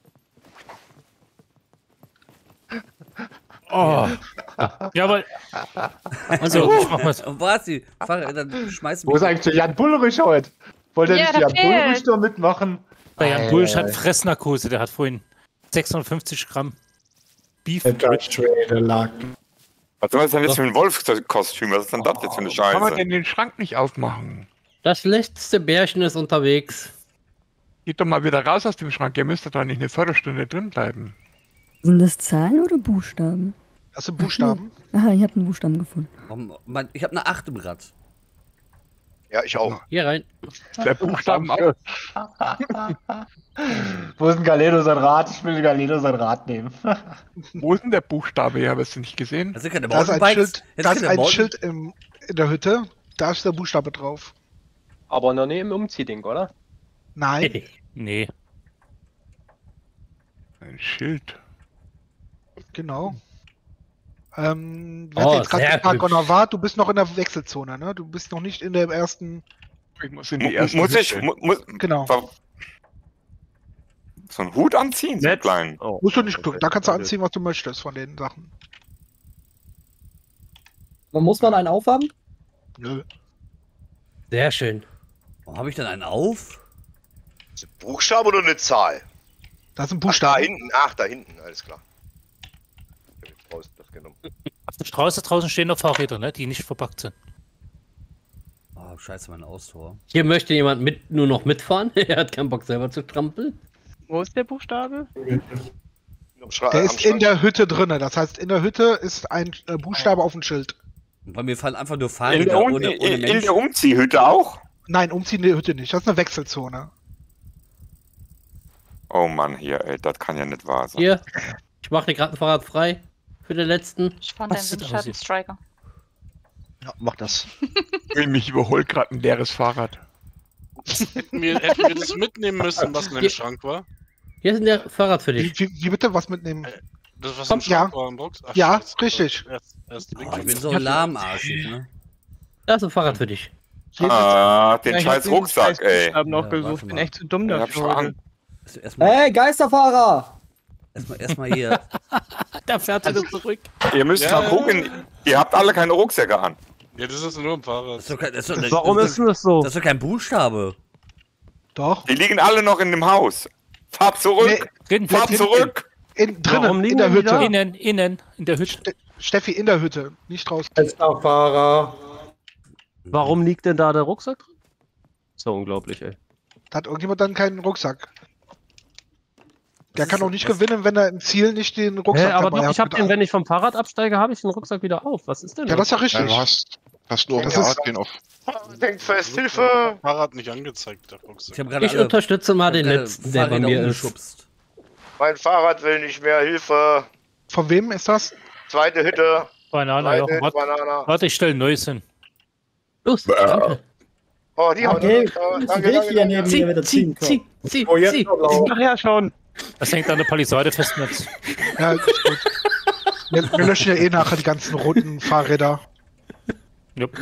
Oh. Ja, aber. Also, ich mach mal. Warte, dann schmeißen Wo ist eigentlich der Jan Bullrich heute? Wollte er Ja, nicht der Jan Bullrich fehlt. da mitmachen? Der Jan Bulsch hat Fressnarkose, der hat vorhin 650 Gramm Beef. Was soll das denn jetzt für ein Wolfskostüm? Was ist denn das jetzt für eine Kann man Scheiße? denn den Schrank nicht aufmachen? Das letzte Bärchen ist unterwegs. Geht doch mal wieder raus aus dem Schrank. Ihr müsst doch nicht eine Viertelstunde drin bleiben. Sind das Zahlen oder Buchstaben? Das sind Buchstaben. Aha, ich habe einen Buchstaben gefunden. Ich habe eine 8 im Rad. Ja, ich auch. Hier rein. Der Buchstaben auch. Wo ist denn Galeno sein Rad? Ich will Galeno sein Rad nehmen. Wo ist denn der Buchstabe? Ich habe es nicht gesehen. Das sind keine Da ist ein Mountainbikes. Schild, in der Hütte. Da ist der Buchstabe drauf. Aber noch nie im Umziehding, oder? Nein. Nee. Ein Schild. Genau. Wer hat jetzt gerade sehr gefragt, hübsch. Gonner war, du bist noch in der Wechselzone, ne? Du bist noch nicht in der ersten. Ich muss in die erste Muss ich Hütte. Genau. So einen Hut anziehen, so einen kleinen? Oh. Musst du nicht gucken. Da kannst du anziehen, was du möchtest von den Sachen. Muss man einen aufhaben? Nö. Sehr schön. Warum habe ich denn einen auf? Ist ein Buchstabe oder eine Zahl? Das ist ein Da Buchstabe. hinten. Ach, da hinten. Alles klar. Ich hab jetzt draußen das genommen. Auf der Straße draußen stehen noch Fahrräder, ne, die nicht verpackt sind. Oh, scheiße, mein Austor. Hier möchte jemand nur noch mitfahren. Er hat keinen Bock selber zu strampeln. Wo ist der Buchstabe? Der ist in der Hütte drinne. Das heißt, in der Hütte ist ein Buchstabe auf dem Schild. Und bei mir fallen einfach nur In Fahrräder der, ohne in Mensch. der Umziehhütte auch? Nein, umziehen die Hütte nicht. Das ist eine Wechselzone. Oh Mann, hier, ey, das kann ja nicht wahr sein. Hier. Ich mache dir gerade ein Fahrrad frei. Für den letzten. Ich fand den Windschattenstriker. Ja, mach das. Mich überholt gerade ein leeres Fahrrad. Hätten wir das mitnehmen müssen, was in dem Schrank war? Hier ist ein Fahrrad für dich. Wie bitte? Was mitnehmen? Das, was Komm, im Schrank ja. war im Box? Ach, Ja, Scheiße. richtig. Oh, ich bin so lahmarschig, ne? Da ist ein Fahrrad für dich. Ah, den scheiß Rucksack, ey. Ich habe noch gesucht, bin echt zu dumm Ich hab dafür. schon Hey, Geisterfahrer! Erstmal hier. Da fährt er zurück. Ihr müsst mal gucken, ihr habt alle keine Rucksäcke an. Ja, das ist nur ein Fahrrad. Warum ist denn das so? Das ist doch kein Buchstabe. Doch. Die liegen alle noch in dem Haus. Fahrt zurück! Fahrt zurück! Drinnen, in der Hütte. Innen, in der Hütte. Steffi, in der Hütte, nicht draußen. Geisterfahrer. Warum liegt denn da der Rucksack drin? So unglaublich, ey. Da hat irgendjemand dann keinen Rucksack. Der kann auch nicht gewinnen, wenn er im Ziel nicht den Rucksack Aber dabei doch, hat. ich hab den, wenn ich vom Fahrrad absteige, habe ich den Rucksack wieder auf. Was ist denn Ja, das ist ja richtig. Ja, du hast nur Das eine ist- Art, den auf. Denk fest, Hilfe! Fahrrad nicht angezeigt, der Rucksack. Ich habe gerade Ich unterstütze mal den letzten, der bei Fahrräder mir ist. umgeschubst. Mein Fahrrad will nicht mehr, Hilfe! Von wem ist das? Zweite Hütte. Banana, Zweite ja. Hütte, Warte, Banana. warte, ich stelle ein neues hin. Los, danke. Oh, die haben Okay, wir. jetzt will ich wieder neben mir wieder ziehen. Zieh. Ach ja, schon. Das hängt an der Palisade fest jetzt. Ja, ist gut. Wir löschen ja eh nachher die ganzen roten Fahrräder. Jupp.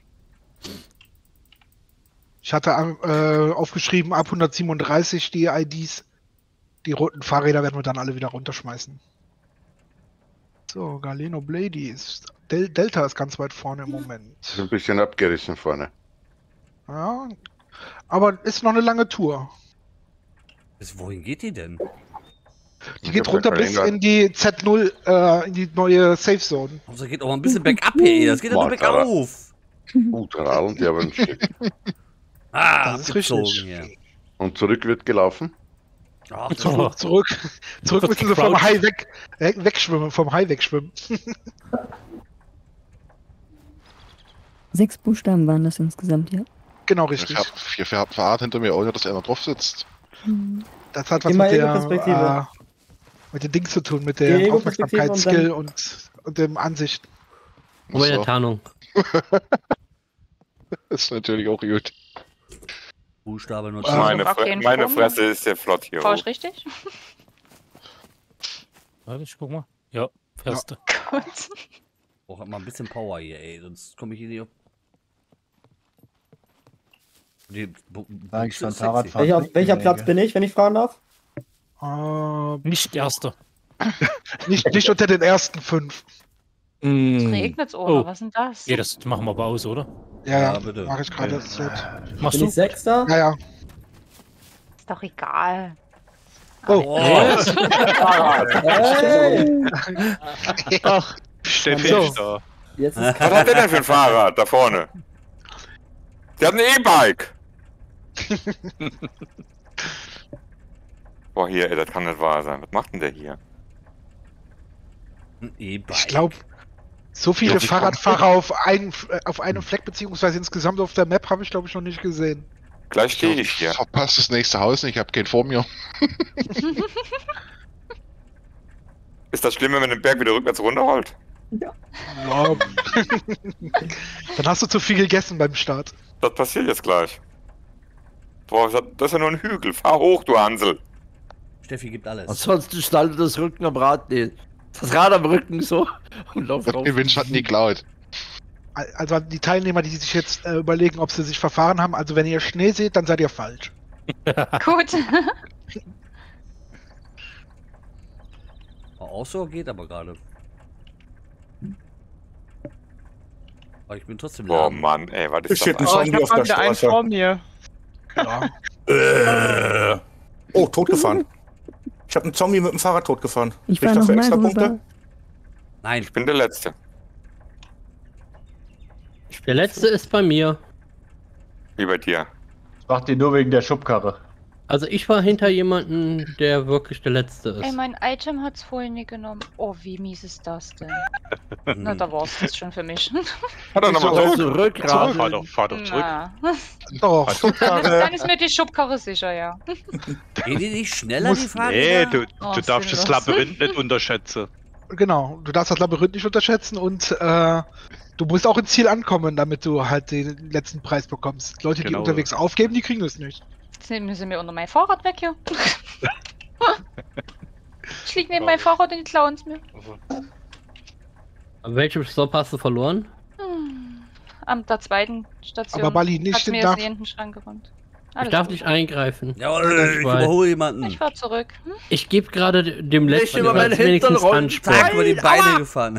Ich hatte aufgeschrieben, ab 137 die IDs. Die roten Fahrräder werden wir dann alle wieder runterschmeißen. So, Galeno Blady ist. Delta ist ganz weit vorne im Moment. Ist ein bisschen abgerissen vorne. Ja, aber ist noch eine lange Tour. Wohin geht die denn? Die geht runter bis in die Z0, in die neue Safe Zone. Also geht auch mal ein bisschen bergab hier. Das geht ja nur bergauf. Gut radelt, aber ein Stück. Ah, Das ist abgezogen richtig. hier. Und zurück wird gelaufen. Ach, Zurück müssen sie vom Hai wegschwimmen, vom Hai wegschwimmen. 6 Buchstaben waren das insgesamt, ja? Genau, richtig. Ich habe 4 Fahrrad hinter mir, ohne dass einer drauf sitzt. Das hat was Immer mit in der, Perspektive. mit den Dings zu tun, mit der Diego, Aufmerksamkeitsskill und dem Ansicht. Und bei der Tarnung. Das ist natürlich auch gut. Buchstabe nur Meine Fresse ist sehr flott hier. Falsch richtig? Warte, ich guck mal. Ja, feste. Gut. Brauch mal ein bisschen Power hier, ey, sonst komme ich hier nicht auf. Welcher Platz bin ich, wenn ich fragen darf? Nicht erster. nicht unter den ersten 5. Es regnet oder? Was ist denn das? Ja, das machen wir aber aus, oder? Ja, bitte. mach ich gerade. Machst Bin du? ich Sechster? Ja. Ist doch egal. Oh. Hey. Ach, Steffi ist da. Jetzt ist Was hat der denn für ein Fahrrad da vorne? Der hat ein E-Bike. Boah, hier, ey, das kann nicht wahr sein. Was macht denn der hier? Ein E-Bike. Ich glaube, so viele Fahrradfahrer auf einem Fleck, beziehungsweise insgesamt auf der Map, habe ich glaube ich noch nicht gesehen. Gleich stehe ich hier. Verpasst das nächste Haus nicht, ich habe keinen vor mir. Ist das schlimm, wenn man den Berg wieder rückwärts runterrollt? Ja. Dann hast du zu viel gegessen beim Start. Das passiert jetzt gleich. Boah, das ist ja nur ein Hügel. Fahr hoch, du Hansel. Steffi gibt alles. Ansonsten schnallt das Rücken am Rad. Nee, das Rad am Rücken so und lauf rauf. Den Wind hat nie geklaut. Also die Teilnehmer, die sich jetzt überlegen, ob sie sich verfahren haben, also wenn ihr Schnee seht, dann seid ihr falsch. Gut. Auch so geht aber gerade. Aber ich bin trotzdem Boah, Mann, ey, was ist das? Oh, ich hab mal wieder einen vor mir. Ja. Oh, totgefahren. Ich habe einen Zombie mit dem Fahrrad totgefahren. Ich Krieg war dafür noch mal extra rüber. Punkte? Nein. Ich bin der Letzte. Der letzte ist bei mir. Wie bei dir. Macht ihr nur wegen der Schubkarre. Also ich war hinter jemanden, der wirklich der letzte ist. Ey, mein Item hat's vorhin nicht genommen. Oh, wie mies ist das denn? Na, da war's das schon für mich. Hat er nochmal zurück? Fahr doch zurück. Na. Doch. Dann ist mir die Schubkarre sicher, ja. Gehen die nicht schneller, die Fahrräder? Nee, du Oh, darfst das sinnlos. Labyrinth nicht unterschätzen. Genau, du darfst das Labyrinth nicht unterschätzen und du musst auch ins Ziel ankommen, damit du halt den letzten Preis bekommst. Leute, die Genau. unterwegs aufgeben, die kriegen das nicht. Jetzt müssen wir unter mein Fahrrad weg hier. Ich lieg neben meinem Fahrrad und die klauen es mir. An welchem Stop hast du verloren? An der zweiten Station. Aber Bali nicht hat's mir darf- in den Hintenschrank geräumt. Ich darf nicht eingreifen. Jawohl, ich überhole jemanden. Ich fahr zurück. Ich gebe gerade dem letzten über meinen Platz wenigstens Hintern rollen. Anspruch. Zack, über die Beine gefahren.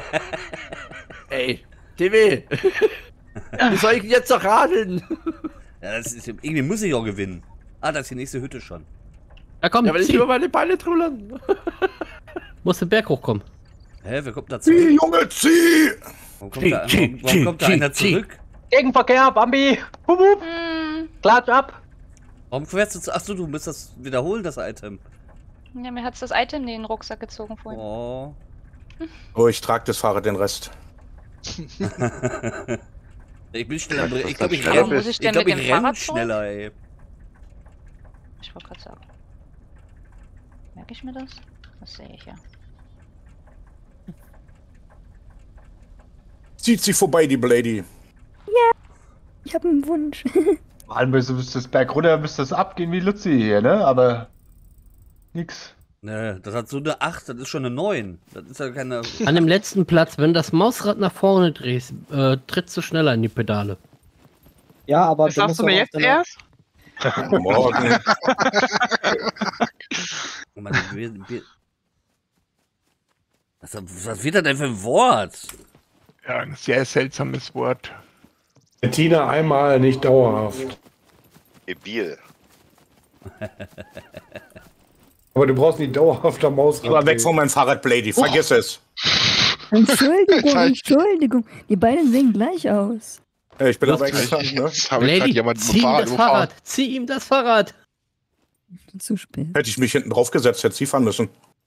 Ey, TV! Wie soll ich denn jetzt noch radeln? Ja, das ist, irgendwie muss ich auch gewinnen. Ah, das ist die nächste Hütte schon. Da kommt, Ja, will ich zieh. über meine Beine trullern. Muss den Berg hochkommen. Hä, wer kommt da zurück? Zieh, Junge, zieh! Warum kommt da einer zurück? Gegenverkehr, Bambi! Hup, hup. Klatsch ab! Warum querst du zu... Achso, du musst das wiederholen, das Item. Ja, mir hat's das Item in den Rucksack gezogen vorhin. Oh. Oh, ich trage das Fahrrad den Rest. Ich bin schneller. Ich glaube, ich Warum renn, muss ich denn glaub, mit ich dem renn Fahrrad zurück? schneller, ey. Ich wollte gerade sagen. Merke ich mir das? Das sehe ich ja. Zieht sie vorbei, die Blady. Ich habe einen Wunsch. Vor allem müsste das Berg runter, müsste das abgehen wie Luzi hier, ne? Aber nix. Ne, das hat so eine 8, das ist schon eine 9. Das ist ja keine... An dem letzten Platz, wenn das Mausrad nach vorne drehst, trittst du schneller in die Pedale. Ja, aber Das sagst du mir jetzt erst? Morgen. Oh Mann, was wird das denn für ein Wort? Ja, ein sehr seltsames Wort. Bettina einmal, nicht dauerhaft. Ebil. Aber du brauchst nicht dauerhaft am Maus. Geh mal weg von meinem Fahrrad, Blady. Vergiss es. Entschuldigung, Entschuldigung. Die beiden sehen gleich aus. Ich bin aber exakt, ne? Lady, zieh ihm das Fahrrad. Zieh ihm das Fahrrad. Zu spät. Hätte ich mich hinten drauf gesetzt, hätte sie fahren müssen.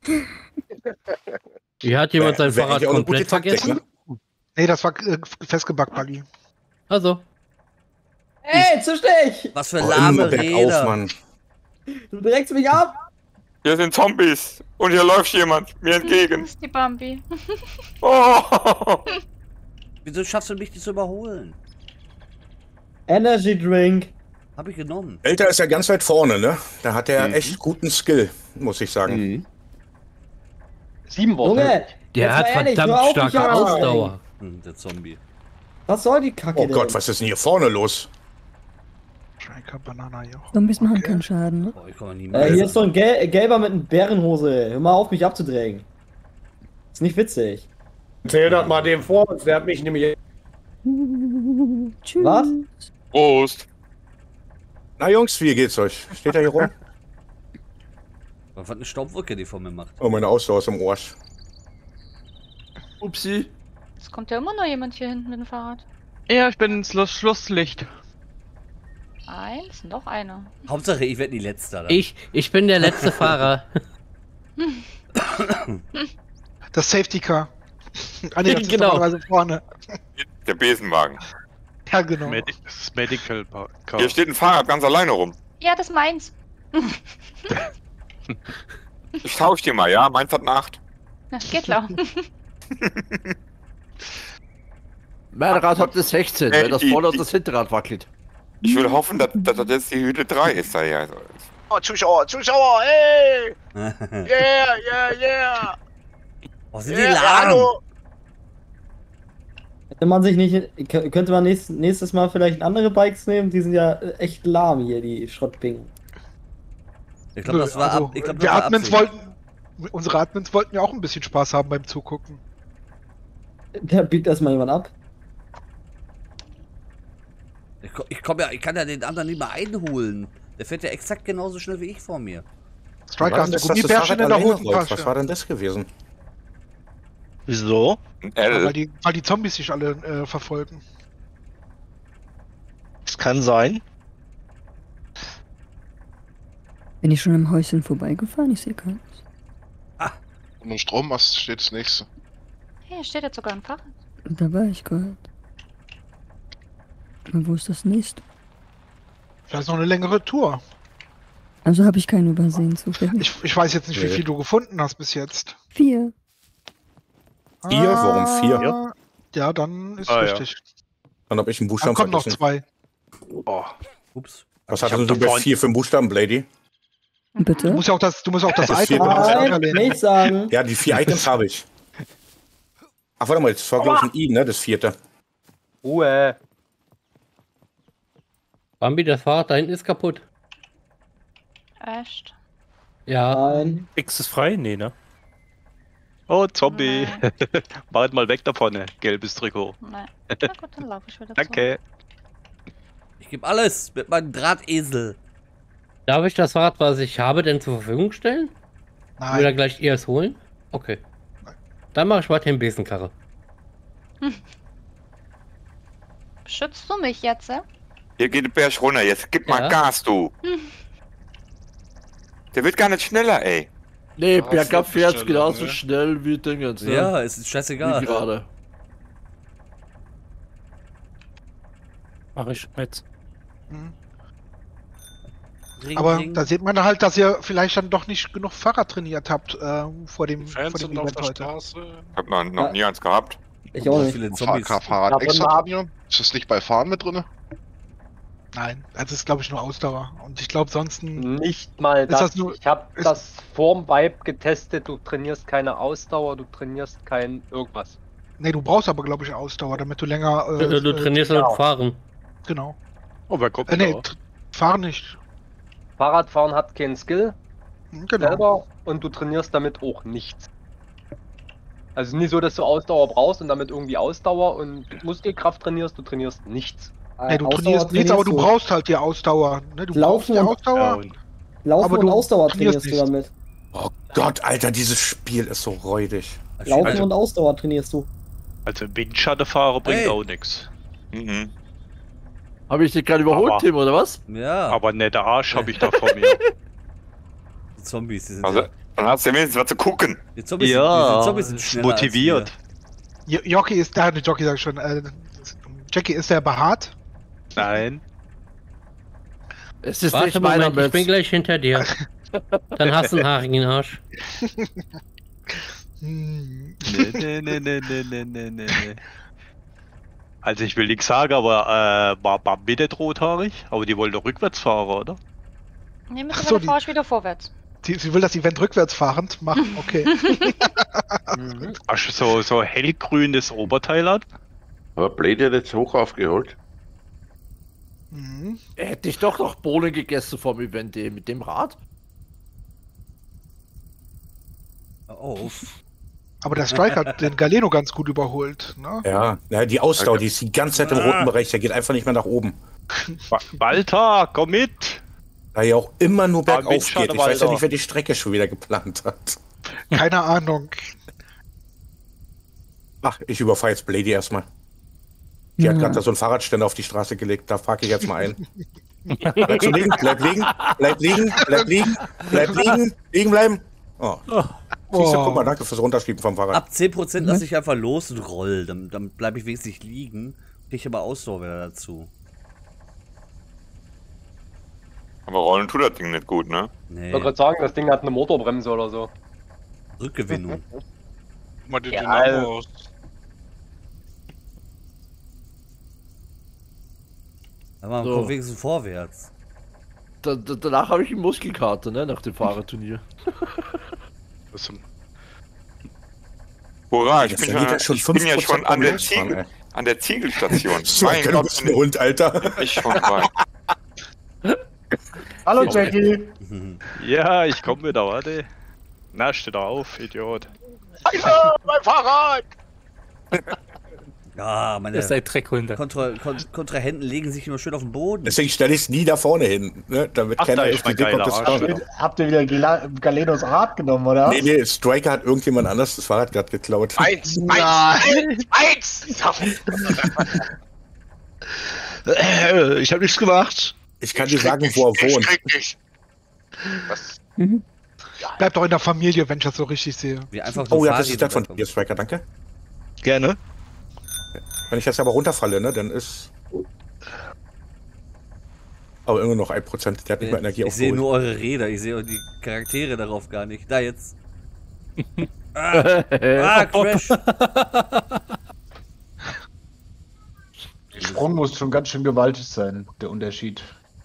Hier hat jemand sein Wär Fahrrad eigentlich auch eine gute komplett Taktik, vergessen. ne? Nee, das war festgebackt, Bali. Also. Ey, zu Stich! Was für Oh, lahme immer bergauf, Räder. Mann. Du drängst mich ab! Hier sind Zombies und hier läuft jemand mir entgegen. Das ist die Bambi. Oh. Wieso schaffst du mich nicht zu überholen? Energy Drink. Hab ich genommen. Elter ist ja ganz weit vorne, ne? Da hat er echt guten Skill, muss ich sagen. 7 Worte. Junge, Der jetzt hat mal ehrlich, verdammt hör auf, starke mich Ausdauer. Der Zombie. Was soll die Kacke Oh denn? Gott, was ist denn hier vorne los? Striker, Banana, Joch. Zombies machen keinen Schaden, ne? Boah, ich kann nie mehr. Hier ist so ein Gelber mit einer Bärenhose. Hör mal auf, mich abzudrängen. Ist nicht witzig. Erzähl das mal dem vor uns, der hat mich nämlich... Tschüss. Was? Prost. Na Jungs, wie geht's euch? Steht er hier rum? Was hat eine Staubwolke, die vor mir macht? Oh, meine Ausdauer ist im Arsch. Upsi. Es kommt ja immer noch jemand hier hinten mit dem Fahrrad. Ja, ich bin ins Schlusslicht. Noch einer. Hauptsache, ich werde die Letzte. Dann. Ich bin der letzte Fahrer. Das Safety Car. Ah, nee, das ist Genau. normalerweise vorne. Der Besenwagen. Ja, genau. Das ist Medical Car. Hier steht ein Fahrrad ganz alleine rum. Ja, das ist meins. Ich tausch dir mal, ja? Meins hat eine 8. Na, geht klar. Mein Rad hat eine 16, weil das vorne und das Hinterrad wackelt. Ich will hoffen, dass das jetzt die Hütte 3 ist da hier. Oh, Zuschauer, hey! Yeah! Oh, sind die lahm? Könnte man nächstes Mal vielleicht andere Bikes nehmen? Die sind ja echt lahm hier, die Schrottbingen. Ich glaube, das war Also, ab. Ich glaub, das wir war Admins Absicht. unsere Admins wollten ja auch ein bisschen Spaß haben beim Zugucken. Da biegt erstmal jemand ab. Ich kann ja den anderen nicht mehr einholen. Der fährt ja exakt genauso schnell wie ich vor mir. Striker, hast du das Gummibärchen in der Hosentasche? Was war denn das gewesen? Wieso? Weil die Zombies sich alle verfolgen. Das kann sein. Bin ich schon am Häuschen vorbeigefahren? Ich sehe keins. Und im Strommast steht das nächste. Hier steht jetzt sogar ein Fahrrad. Da war ich gerade. Und wo ist das nächste? Das ist noch eine längere Tour. Also habe ich keinen übersehen zufällig. Ich weiß jetzt nicht, wie viel du gefunden hast bis jetzt. 4. 4? Warum 4? Ja, dann ist Ja. richtig. Dann habe ich einen Buchstaben Dann kommen noch vergessen. 2. Oh. Ups. Was hattest du bei 4 für einen Buchstaben, Blady? Bitte? Du musst ja auch das Das Item vierte. Nicht sagen. Ja, die 4 Items habe ich. Ach, warte mal, das war glaube ich ein I, ne? Das 4. Ruhe. Bambi, das Fahrrad da hinten ist kaputt. Echt? Ja. Nein. X ist frei? Nee, ne? Oh, Zombie. Mach mal weg davon, gelbes Trikot. Nein. Na gut, dann laufe ich wieder Danke. Ich gebe alles mit meinem Drahtesel. Darf ich das Fahrrad, was ich habe, denn zur Verfügung stellen? Nein. Oder gleich ihr es holen? Okay. Dann mache ich weiter den Besenkarre. Beschützt du mich jetzt, Hier geht der Berg runter, jetzt gib mal Ja. Gas, du. Der wird gar nicht schneller, ey. Nee, Ah, bergab fährt fährt's schneller, genauso ne? schnell wie Dingens, ne? Ja, es ist scheißegal. Wie gerade. Mach ich mit. Ring, Aber ring. da sieht man halt, dass ihr vielleicht dann doch nicht genug Fahrrad trainiert habt vor dem Fans sind auf Event der heute. Straße. Ich hab noch nie eins gehabt. Ich auch nicht. Viele Zombies. Fahrrad extra trainieren? Ist das nicht bei Fahren mit drin? Nein, das ist glaube ich nur Ausdauer. Und ich glaube sonst Nicht mal Ist das. das nur- Ich habe ist- das vorm Vibe getestet. Du trainierst keine Ausdauer, du trainierst kein irgendwas. Nee, du brauchst aber glaube ich Ausdauer, damit du länger. Du trainierst halt genau. Fahren. Genau. Oh, wer kommt Nee, da? fahren nicht. Fahrradfahren hat keinen Skill Genau. selber und du trainierst damit auch nichts. Also nicht so, dass du Ausdauer brauchst und damit irgendwie Ausdauer und Muskelkraft trainierst, du trainierst nichts. Nee, du Ausdauer trainierst nichts, aber du trainierst brauchst halt die Ausdauer. Ne? Du brauchst Laufen die und- Ausdauer. Laufen aber und du Ausdauer trainierst trainierst du nicht. damit. Oh Gott, Alter, dieses Spiel ist so räudig. Laufen und Ausdauer trainierst du. Also Windschattenfahrer bringt Hey. auch nichts. Mhm. Habe ich dich gerade überholt, Aber- Tim, oder was? Ja, Aber netter Arsch habe ich da vor mir. die Zombies, die sind Also, ja, dann hast du ja wenigstens was zu gucken. die Zombies, Ja, die Zombies sind ist schneller als motiviert. Jockey ist da, Jockey sag ich schon. Jackie, ist der behaart? Nein. Es ist Warte, nicht meiner Moment, ich bin Metz. gleich hinter dir. Dann hast du einen haarigen Arsch. Nee. Also ich will nichts sagen, aber war Bambi nicht rothaarig? Aber die wollen doch rückwärts fahren, oder? Nee, mittlerweile fahre ich wieder vorwärts. Sie will das Event rückwärts fahrend machen, okay. Hast du so hellgrünes Oberteil an? Aber Blade hat jetzt hoch aufgeholt. Hätte ich doch noch Bohnen gegessen vom Event mit dem Rad. Oh. Aber der Striker hat den Galeno ganz gut überholt, ne? Ja, die Ausdauer, die ist die ganze Zeit im roten Bereich, der geht einfach nicht mehr nach oben. Walter, komm mit! Da ja auch immer nur bergauf Schade, geht. Ich weiß ja Walter. nicht, wer die Strecke schon wieder geplant hat. Keine Ahnung. Ach, ich überfahre jetzt Blady erstmal. Die hat gerade da so einen Fahrradständer auf die Straße gelegt, da parke ich jetzt mal ein. Bleib so liegen, bleib liegen, bleib liegen, bleib liegen, bleib liegen, liegen bleiben. Oh. Siehst du, guck mal, danke fürs Runterschieben vom Fahrrad. Ab 10% lasse ich einfach los und roll. Dann bleibe ich wenigstens nicht liegen. Kriege ich aber Ausdauer wieder dazu. Aber rollen tut das Ding nicht gut, ne? Nee. Ich wollte gerade sagen, das Ding hat eine Motorbremse oder so. Rückgewinnung. Mal die Ja, Dynamo aus. Aber man kommt wenigstens vorwärts. Danach habe ich eine Muskelkater, ne, nach dem Fahrerturnier. Hurra, ich Das bin geht ja schon ich bin ja 5% schon an der, beim Losfahren, an der Ziegelstation. So ein bisschen Hund, Alter. Ich schon rein. Hallo Jackie. Ja, ich komme wieder, warte. Na, steh da auf, Idiot. Scheiße, mein Fahrrad! Ja, meine Ihr seid Dreckhunde. Kontrahenten legen sich immer schön auf den Boden. Deswegen stelle ich es nie da vorne hin, ne? Damit Ach, keiner da auf ist die mein Idee kommt, geiler das Arsch. Fahrrad. Habt ihr wieder Galenos Rad genommen, oder? Nee, Striker hat irgendjemand anders das Fahrrad gerade geklaut. Eins! Ich habe nichts gemacht. Ich kann dir sagen, wo er wohnt. Was? Bleibt doch in der Familie, wenn ich das so richtig sehe. Wie einfach Oh nur ja, das Fahrräder ist das von bekommen. dir, Striker, danke. Gerne. Wenn ich jetzt aber runterfalle, ne, dann ist... Aber immer noch 1%, der hat nicht mehr Energie Ich sehe aufgeholt. nur eure Räder, ich sehe die Charaktere darauf gar nicht. Da jetzt. Crash. Der Sprung muss schon ganz schön gewaltig sein, der Unterschied.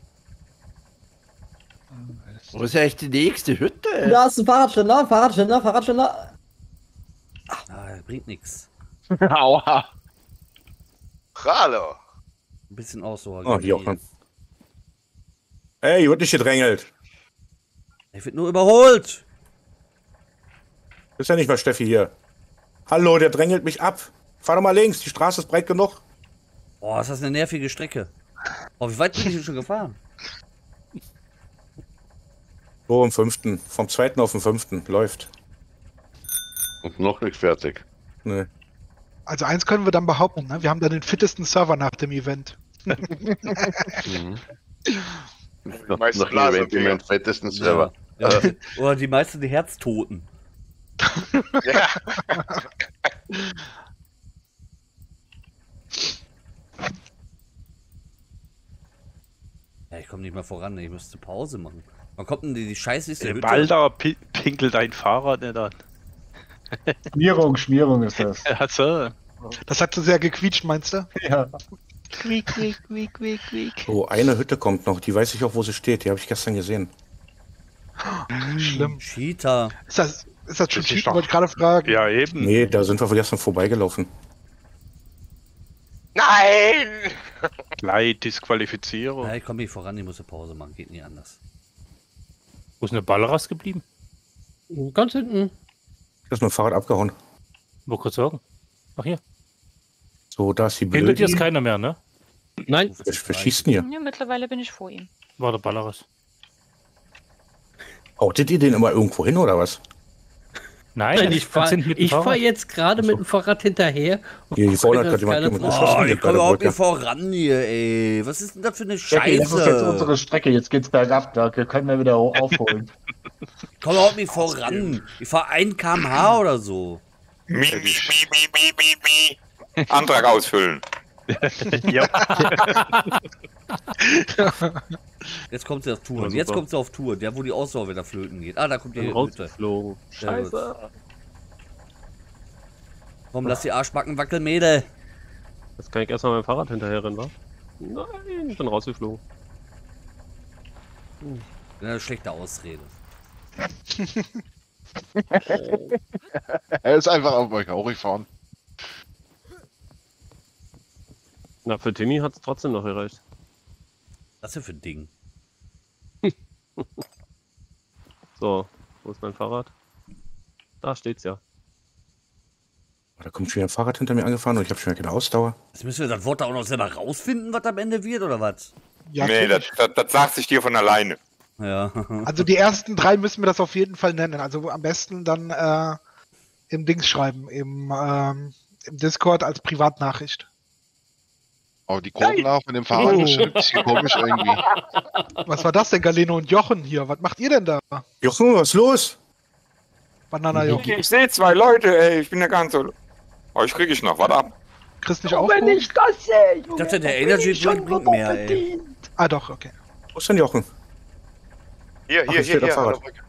Wo ist ja echt die nächste Hütte? Da ist ein Fahrradständer. Bringt nichts. Aua. Hallo. Ein bisschen Ausdauer. Oh, Jochen. Ey, wird nicht gedrängelt. Ich wird nur überholt. Ist ja nicht mal Steffi hier. Hallo, der drängelt mich ab. Fahr doch mal links, die Straße ist breit genug. Boah, ist das eine nervige Strecke. Oh, wie weit bin ich denn schon gefahren? So, im 5. Vom 2. auf den 5. läuft. Und noch nicht fertig. Nee. Also eins können wir dann behaupten, ne? Wir haben dann den fittesten Server nach dem Event. Nach dem Event im fettesten Server. Ja. Oder die meisten die Herztoten. Ja. Ja, ich komme nicht mal voran, ich müsste Pause machen. Wann kommt denn die scheißlichste Hütte? Walter, pinkelt dein Fahrrad nicht an. Schmierung ist das. Also. Das hat so sehr gequietscht, meinst du? Ja. Quiek. So, eine Hütte kommt noch, die weiß ich auch, wo sie steht. Die habe ich gestern gesehen. Schlimm. Cheater. Ist das schon Cheaten, wollte ich gerade fragen. Ja, eben. Nee, da sind wir gestern vorbeigelaufen. Nein! Gleich Disqualifizierung. Ja, ich komme nicht voran, ich muss eine Pause machen, geht nie anders. Wo ist eine Balleras geblieben? Ganz hinten. Da ist mein Fahrrad abgehauen. Wo kurz sagen? Ach hier. So, da ist die Hinter dir ist Blödi. keiner mehr, ne? Nein. Wer schießt denn hier? Ja, mittlerweile bin ich vor ihm. War der Balleras. Hautet ihr den immer irgendwo hin, oder was? Nein, ich fahr jetzt gerade mit dem Fahrrad hinterher. Hier vorne hat gerade jemand jemand geschossen. Oh, hier ich bei komme der überhaupt Brücke. nicht voran hier, ey. Was ist denn da für eine Jackie, das ist jetzt Scheiße? unsere Strecke, jetzt geht's bergab, da können wir wieder aufholen. Ich komme überhaupt nicht voran. Ich fahre 1 km/h oder so. Antrag ausfüllen. Ja. Jetzt kommt sie auf Tour. Ja, Jetzt super. kommt sie auf Tour. Der, wo die Ausdauer wieder flöten geht. Ah, da kommt die Bin Hütte. rausgeflogen. Sehr gut. Scheiße. Komm, lass die Arschbacken wackeln, Mädel. Jetzt kann ich erstmal mein Fahrrad hinterherrennen, wa? Nein, ich bin rausgeflogen. Eine schlechte Ausrede. Er ist einfach auf euch auch gefahren. Na, für Timmy hat es trotzdem noch gereicht. Was denn für ein Ding? So, wo ist mein Fahrrad? Da steht's ja. Da kommt schon wieder ein Fahrrad hinter mir angefahren und ich habe schon wieder keine Ausdauer. Jetzt müssen wir das Wort da auch noch selber rausfinden, was am Ende wird, oder was? Ja, Nee, das sagt sich dir von alleine. Ja. Also die ersten 3 müssen wir das auf jeden Fall nennen. Also am besten dann im Dings schreiben, im Discord als Privatnachricht. Aber die Kurvenlauf mit dem Fahrrad ist schon ein bisschen komisch irgendwie. Was war das denn, Galeno und Jochen hier? Was macht ihr denn da? Jochen, was ist los? Banana Jochen. Ich sehe 2 Leute, ey. Ich bin ja ganz so. Euch kriege ich noch. Warte ab. Kriegst nicht auf? Wenn ich das sehe, Ich dachte, der Energy Drink bringt mehr, ey. Ah doch, okay. Wo ist denn Jochen? Hier, Ach, hier, es steht hier, am hier. Fahrrad.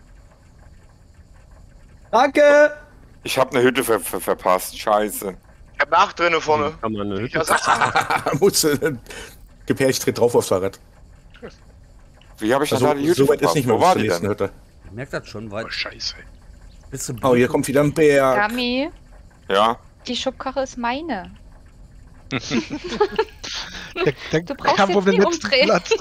Danke! Ich habe eine Hütte verpasst. Scheiße. Ich hab 8 drinne vorne. Kann man eine Hütte. Gib her, ich trete drauf aufs Fahrrad. Wie habe ich Also, da die Hütte so weit ist verpasst? nicht mehr Wo war bis zur die nächsten denn? Hütte. Ich merke das schon, weil. Oh, scheiße. Bis zum Oh, hier kommt wieder ein Berg. Gami, Ja. die Schubkarre ist meine. Der Du brauchst kam jetzt auf den nie letzten umdrehen. Platz.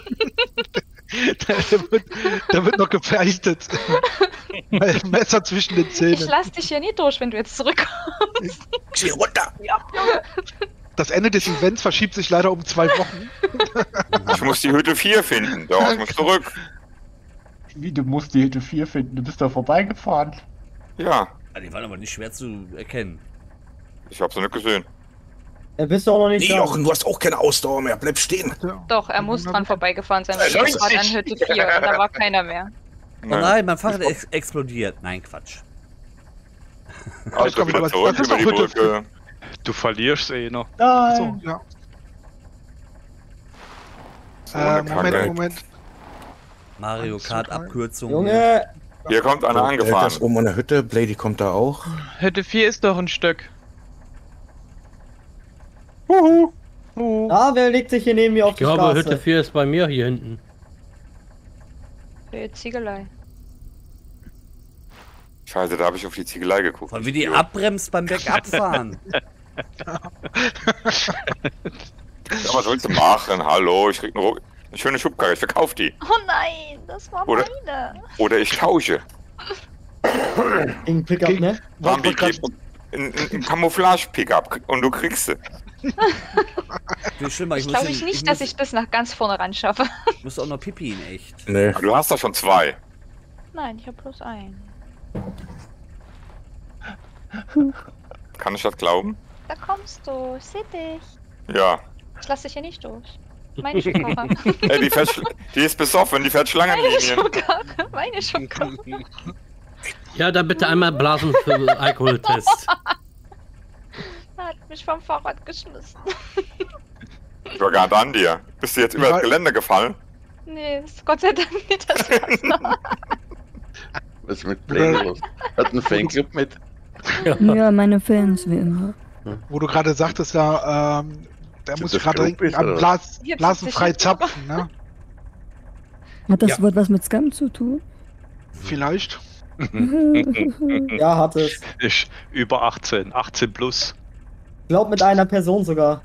da wird noch gefeichtet. Messer zwischen den Ich Zähnen. lass dich hier nie durch, wenn du jetzt zurückkommst. Geh runter! Ja. Das Ende des Events verschiebt sich leider um 2 Wochen. Ich muss die Hütte 4 finden. Doch, ich muss zurück. Wie, du musst die Hütte 4 finden? Du bist da vorbeigefahren. Ja. Die waren aber nicht schwer zu erkennen. Ich habe sie nicht gesehen. Bist du auch noch nicht Nee, da? Jochen, du hast auch keine Ausdauer mehr. Bleib stehen. Doch, er muss dran vorbeigefahren sein, weil ich war an Hütte 4 und da war keiner mehr. Oh nein, mein Fahrrad explodiert. Nein, Quatsch. Also wieder zurück über die Brücke. Du verlierst eh noch. Nein. So, ja. So eine Kacke. Moment. Mario Kart Abkürzung. Junge! Hier kommt einer Der ist angefahren. oben an der Hütte. Blady kommt da auch. Hütte 4 ist doch ein Stück. Ah, wer legt sich hier neben mir auf Ich die glaube, Straße? Hütte 4 ist bei mir hier hinten. Für Ziegelei. Scheiße, da habe ich auf die Ziegelei geguckt. Von wie die abbremst beim Bergabfahren. Ja, was sollst du machen? Hallo, ich krieg eine schöne Schubkarre, ich verkaufe die. Oh nein, das war Oder- meine. Oder ich tausche. Gegen Pickup, ne? Bambi, gib ein Camouflage-Pickup und du kriegst sie. Viel schlimmer, Ich glaube nicht, dass ich das nach ganz vorne ran schaffe. Ich muss auch noch Pipi in echt. Nee. Du hast doch schon 2. Nein, ich habe bloß einen. Kann ich das glauben? Da kommst du, ich seh dich. Ja. Ich lass dich hier nicht durch. Meine Schubkarre. Ey, die ist besoffen, die fährt Meine Schlangenlinien. Schubkarre. Meine Schubkarre. Ja, dann bitte einmal blasen für Alkoholtest. Er hat mich vom Fahrrad geschmissen. Ich war gar nicht an dir. Bist du jetzt über das Gelände gefallen? Nee, ist Gott sei Dank nicht das Wasser. Was ist mit Blade los? Hat ein Fanclub mit? Ja, meine Fans, wie immer. Wo du gerade sagtest, da muss ich gerade Club ist, an oder? blasenfrei zapfen, ne? Hat das Wort was mit Scam zu tun? Vielleicht. Ja, hat es. Ich über 18, 18 plus. Glaub mit einer Person sogar.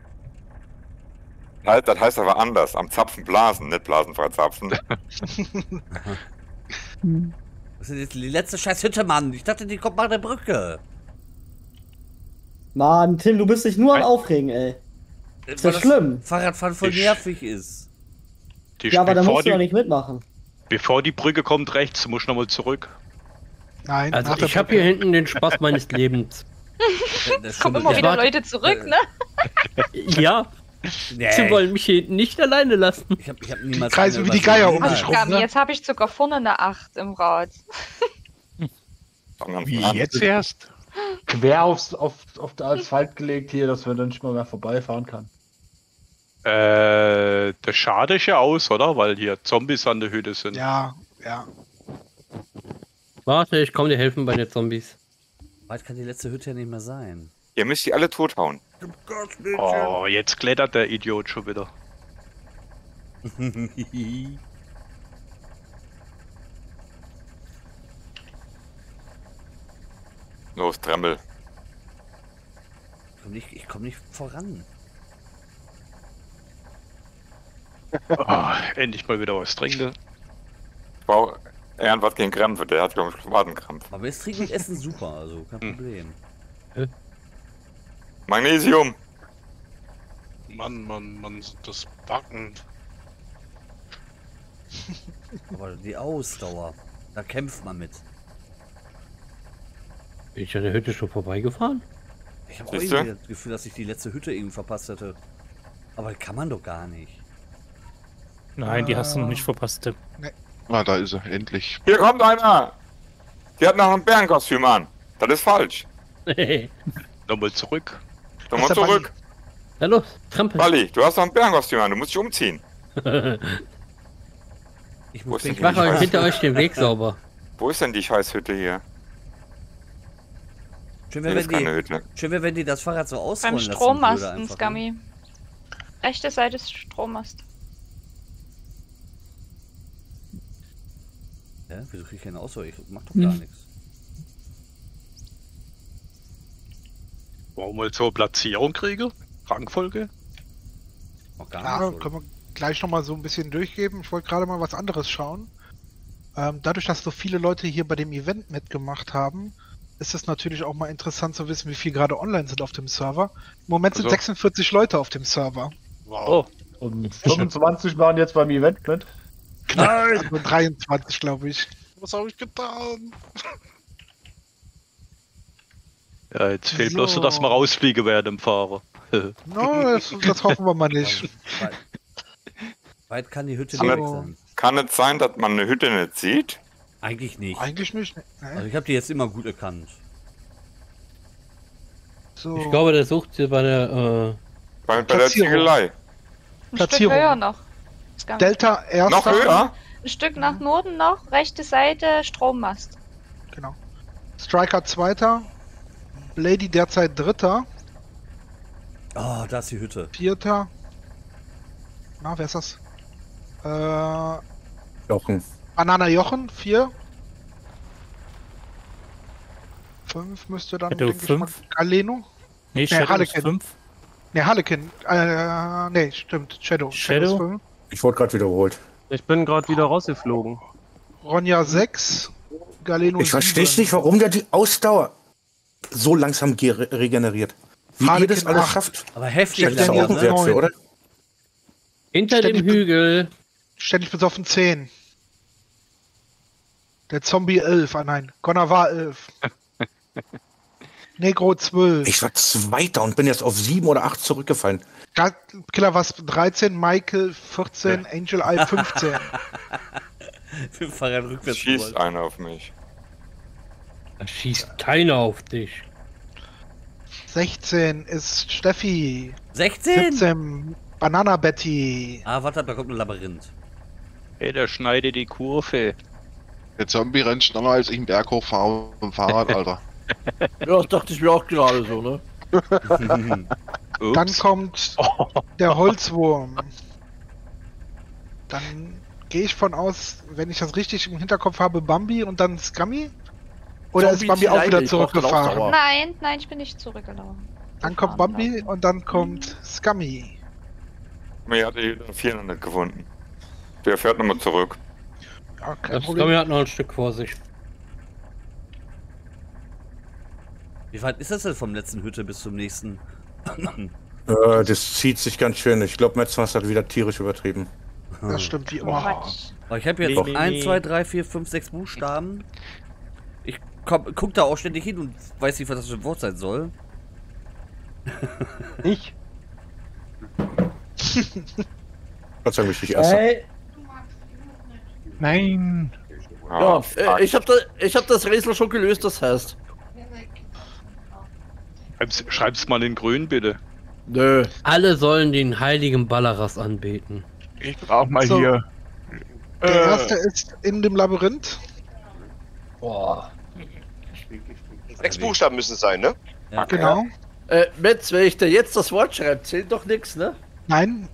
Halt, das heißt aber anders. Am Zapfen blasen, nicht blasenfrei zapfen. Das ist jetzt die letzte scheiß Hütte, Mann. Ich dachte, die kommt nach der Brücke. Mann, Tim, du bist dich nur am Aufregen, ey. Ist Weil das schlimm? Fahrradfahren voll nervig ist. Ja, aber da musst du doch nicht mitmachen. Bevor die Brücke kommt rechts, musst du nochmal zurück. Nein, Also ich habe hier hinten den Spaß meines Lebens. Kommen immer wieder Leute zurück, ne? Ja. Sie wollen mich hier hinten nicht alleine lassen. Ich hab niemals kreisen wie die Geier um dich rum, Gabi, ne? jetzt habe ich sogar vorne eine 8 im Rad. Wie jetzt erst? Quer auf den Asphalt gelegt hier, dass wir dann nicht mal mehr vorbeifahren kann. Der Schade ist ja aus, oder? Weil hier Zombies an der Hütte sind. Ja, ja. Warte, ich komme dir helfen bei den Zombies. Weit kann die letzte Hütte ja nicht mehr sein. Ihr müsst die alle tothauen. Oh, jetzt klettert der Idiot schon wieder. Los, Tremmel. Ich komm nicht voran. Oh, endlich mal wieder was trinken. Wow, was gegen Krämpfe, der hat glaube ich Wadenkrampf. Aber jetzt trinken und essen super, also kein Problem. Magnesium. Mann, das Backen. Aber die Ausdauer, da kämpft man mit. Bin ich an der Hütte schon vorbeigefahren? Ich habe auch irgendwie das Gefühl, dass ich die letzte Hütte irgendwie verpasst hätte. Aber kann man doch gar nicht. Nein, die hast du noch nicht verpasst, Tim. Nee. Ah, da ist er, endlich. Hier kommt einer! Die hat noch ein Bärenkostüm an. Das ist falsch. Nochmal zurück. Nochmal zurück. Na los, Trampel. Bali, du hast noch ein Bärenkostüm an, du musst dich umziehen. Ich mache euch hinter euch den Weg sauber. Wo ist denn die Scheißhütte hier? Schön, wenn die das Fahrrad so ausrollen Beim lassen Strommasten, würde, Scummy. Rechte Seite ist Strommast. Ja, wieso krieg ich keine Auswahl? Ich mach doch gar nichts. Wollen wir jetzt so Platzierung kriegen? Rangfolge? Noch gar Ja, nicht. können wir gleich nochmal so ein bisschen durchgeben. Ich wollte gerade mal was anderes schauen. Dadurch, dass so viele Leute hier bei dem Event mitgemacht haben, ist es natürlich auch mal interessant zu wissen, wie viel gerade online sind auf dem Server. Im Moment sind 46 Leute auf dem Server. Wow. Oh. Und 25 waren jetzt beim Event mit. Nein! Also 23, glaube ich. Was habe ich getan? Ja, jetzt fehlt bloß so, dass wir rausfliegen werden im Fahrer. No, das hoffen wir mal nicht. Weit kann die Hütte nicht sein. Kann es sein, dass man eine Hütte nicht sieht? Eigentlich nicht. Eigentlich nicht. Also ich habe die jetzt immer gut erkannt. So. Ich glaube, der sucht hier bei der bei der Ziegelei. Ein Stück höher noch. Scummy. Delta erster. Noch höher? Ein Stück nach Norden noch, rechte Seite Strommast. Genau. Striker zweiter. Lady derzeit dritter. Oh, da ist die Hütte. Vierter. Na, wer ist das? Jochen. Banana Jochen, 4. 5 müsste dann, Shadow denke ich mal, 5. Galeno. Nee, Shadow ist Harlequin. 5. Ne, Harlequin. Ne, stimmt. Shadow. Shadow? Ist 5. Ich wurde gerade wiederholt. Ich bin gerade wieder rausgeflogen. Ronja 6. Galeno Ich verstehe nicht, warum der die Ausdauer so langsam regeneriert. Wie ihr das alles schafft. Aber heftig, Das ist auch ein Wert für, oder? Hinter dem Hügel. Ständig besoffen 10. Der Zombie 11. Ah nein, Connor war 11. Negro 12. Ich war Zweiter und bin jetzt auf 7 oder 8 zurückgefallen. Killer was 13, Michael 14, Angel Eye 15. Für Fahrrad rückwärts. Schießt einer auf mich. Da schießt keiner auf dich. 16 ist Steffi. 16? 17 Banana Betty. Ah, warte, da kommt ein Labyrinth. Hey, der schneidet die Kurve. Der Zombie rennt schneller als ich einen Berg hochfahre mit dem Fahrrad, Alter. Ja, das dachte ich mir auch gerade so, ne? Dann kommt der Holzwurm. Dann gehe ich von aus, wenn ich das richtig im Hinterkopf habe, Bambi und dann Scummy? Oder Zombie ist Bambi auch wieder ich brauch dann zurückgefahren? Ausdauer. Nein, ich bin nicht zurückgelaufen. Dann kommt Bambi und dann kommt Scummy. Mir hat die 400 gefunden. Der fährt nochmal zurück. Ja, kein Das Problem. Scummy hat noch ein Stück vor sich. Wie weit ist das denn vom letzten Hütte bis zum nächsten? Das zieht sich ganz schön. Ich glaube, Metzmas hat wieder tierisch übertrieben. Das stimmt wie immer. Aber ich habe jetzt Nee. 1, 2, 3, 4, 5, 6 Buchstaben. Ich guck da auch ständig hin und weiß nicht, was das für ein Wort sein soll. Ich? Gott sei Dank bin ich Erster. Hey, Nein. Ja, ich hab das Rätsel schon gelöst, das heißt. Schreib's mal in grün, bitte. Nö. Alle sollen den heiligen Ballaras anbeten. Ich brauch mal So. hier. Der erste ist in dem Labyrinth. Boah. 6 Buchstaben müssen es sein, ne? Ja. Genau. Metz, wenn ich dir jetzt das Wort schreibe, zählt doch nichts, ne? Nein,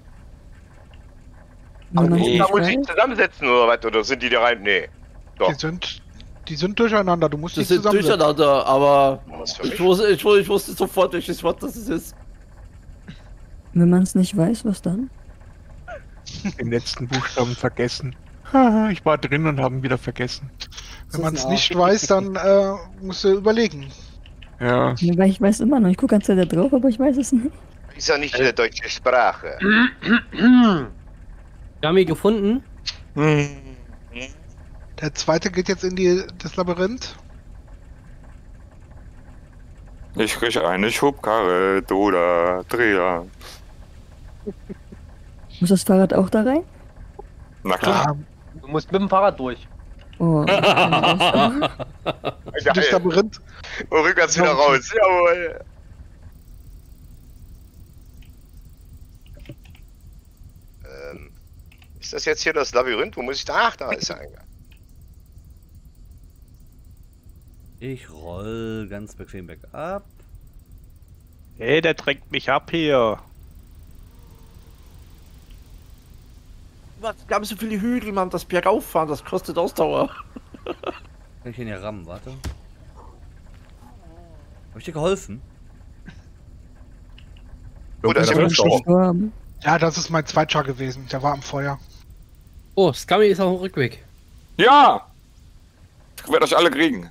Wenn man Da nicht muss ich weiß. zusammensetzen oder was? Oder sind die da rein? Nee. Doch. die sind durcheinander. Du musst die Das sind zusammensetzen. durcheinander, aber Was für ich mich? wusste sofort, welches Wort das ist. Wenn man es nicht weiß, was dann? Den letzten Buchstaben vergessen. Haha, ich war drin und haben wieder vergessen. Wenn man es nicht weiß, dann musst du überlegen. Ja. Ja, weil ich weiß immer noch. Ich gucke ganz da drauf, aber ich weiß es nicht. Ist ja nicht in der deutschen Sprache. Gami gefunden? Der zweite geht jetzt in das Labyrinth. Ich kriege eine Schubkarre oder Trailer. Muss das Fahrrad auch da rein? Na klar. Du musst mit dem Fahrrad durch. Oh. Ja, Das Labyrinth. und rückwärts wieder raus. Jawohl. Ist das jetzt hier das Labyrinth? Wo muss ich da? Ach, da ist der Eingang. Ich roll ganz bequem bergab. Hey, der drängt mich ab hier. Was? Wir haben so viele Hügel, man, das Bergauffahren, das kostet Ausdauer. Kann ich ihn ja rammen, warte. Hab ich dir geholfen? Oder ist er Gestorben. Ja, das ist mein Zweitschar gewesen. Der war am Feuer. Oh, Scummy ist auf dem Rückweg. Ja! Ich werde euch alle kriegen.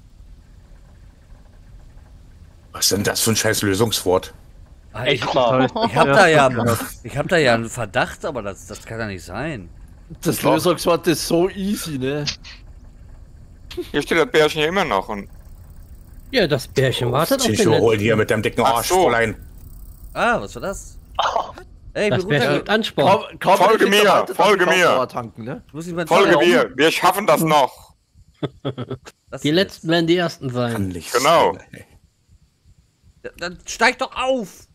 Was ist denn das für ein scheiß Lösungswort? Ah, ich hab da ja einen Verdacht, aber das kann ja nicht sein. Das Lösungswort ist so easy, ne? Hier steht das Bärchen hier immer noch. Und Ja, das Bärchen wartet auf Ich den hol letzten. hier mit deinem dicken Ach Arsch, so. Fräulein. Ah, was war das? Ey, Das Bärchen gibt Ansporn. Folge mir, folge mir. Tanken, ne? Muss ich mein Folge Feuer mir, wir schaffen das noch. Die letzten werden die ersten sein. Genau. Dann steig doch auf!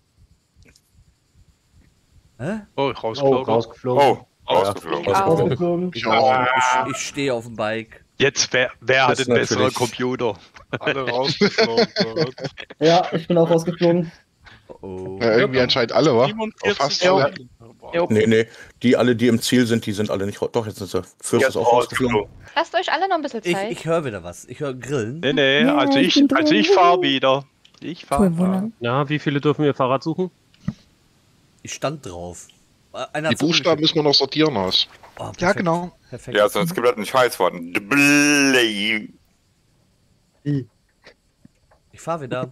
Hä? Oh, rausgeflogen. rausgeflogen. Oh, rausgeflogen. Rausgeflogen. Ich stehe auf dem Bike. Jetzt, wer hat Das den besseren natürlich. Computer? Alle rausgeflogen. Ja, ich bin auch rausgeflogen. Oh. Ja, irgendwie anscheinend alle, wa? 47 fast Jahre. alle. Nee, die alle, die im Ziel sind, die sind alle nicht raus. Doch, jetzt sind sie. Fürst ist auch rausgeflogen. Lasst euch alle noch ein bisschen Zeit. Ich höre wieder was. Ich höre Grillen. Nee, Ja, also ich ich bin drin. fahr wieder. Ich fahr. Cool, wundern. Ja, wie viele dürfen wir Fahrrad suchen? Ich stand drauf. Einer Die hat Buchstaben zugeschickt. müssen wir noch sortieren aus. Oh, perfekt. Ja, genau. Perfekt. Ja, sonst gibt es ein Scheißwort. Blei. Ich fahr wieder.